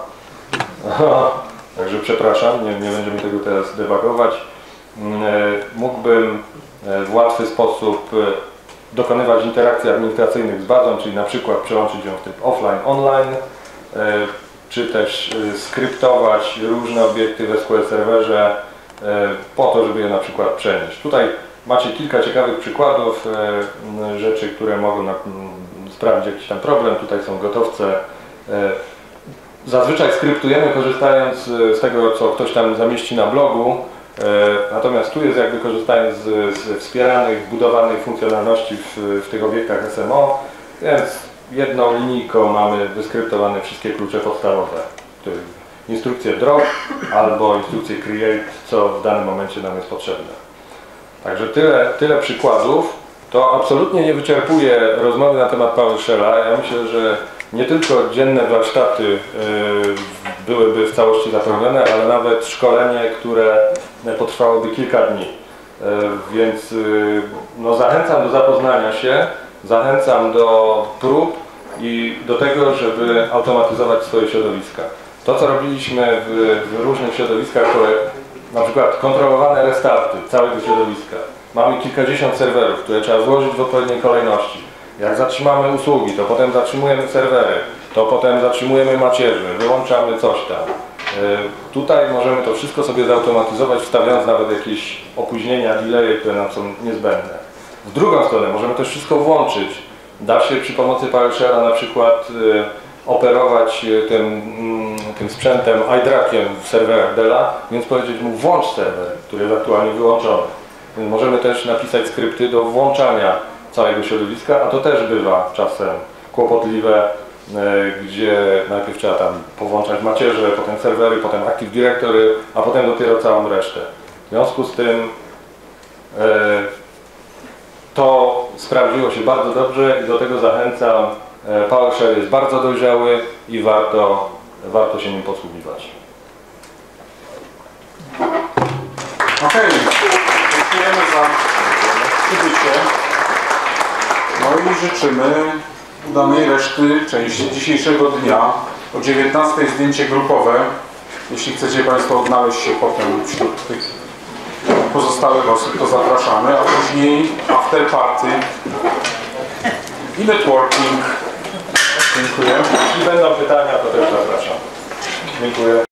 Także przepraszam, nie, nie będziemy tego teraz debugować. Mógłbym w łatwy sposób dokonywać interakcji administracyjnych z bazą, czyli na przykład przełączyć ją w tryb offline-online, czy też skryptować różne obiekty w S Q L Serverze po to, żeby je na przykład przenieść. Tutaj macie kilka ciekawych przykładów rzeczy, które mogą sprawić jakiś tam problem. Tutaj są gotowce. Zazwyczaj skryptujemy, korzystając z tego, co ktoś tam zamieści na blogu. Natomiast tu jest jakby korzystając z, z wspieranych, budowanych funkcjonalności w, w tych obiektach S M O, więc jedną linijką mamy wyskryptowane wszystkie klucze podstawowe. Instrukcję drop albo instrukcję create, co w danym momencie nam jest potrzebne. Także tyle, tyle przykładów. To absolutnie nie wyczerpuje rozmowy na temat PowerShella. Ja myślę, że nie tylko dzienne warsztaty byłyby w całości zapełnione, ale nawet szkolenie, które potrwałoby kilka dni. Więc no, zachęcam do zapoznania się, zachęcam do prób i do tego, żeby automatyzować swoje środowiska. To, co robiliśmy w, w różnych środowiskach, które na przykład kontrolowane restarty całego środowiska. Mamy kilkadziesiąt serwerów, które trzeba złożyć w odpowiedniej kolejności. Jak zatrzymamy usługi, to potem zatrzymujemy serwery, to potem zatrzymujemy macierzy, wyłączamy coś tam. Tutaj możemy to wszystko sobie zautomatyzować, wstawiając nawet jakieś opóźnienia, delaye, które nam są niezbędne. W drugą stronę możemy też wszystko włączyć. Da się przy pomocy PowerShella na przykład operować tym, tym sprzętem iDRACiem w serwerach Della, więc powiedzieć mu włącz serwer, który jest aktualnie wyłączony. Więc możemy też napisać skrypty do włączania całego środowiska, a to też bywa czasem kłopotliwe, gdzie najpierw trzeba tam powłączać macierze, potem serwery, potem Active Directory, a potem dopiero całą resztę. W związku z tym to sprawdziło się bardzo dobrze i do tego zachęcam. PowerShell jest bardzo dojrzały i warto, warto się nim posługiwać. Ok, dziękujemy za przybycie. No i życzymy udanej reszty części dzisiejszego dnia. O dziewiętnastej zdjęcie grupowe. Jeśli chcecie Państwo odnaleźć się potem wśród tych pozostałych osób, to zapraszamy, a później after party i networking. Dziękuję. Jeśli będą pytania, to też zapraszam. Dziękuję.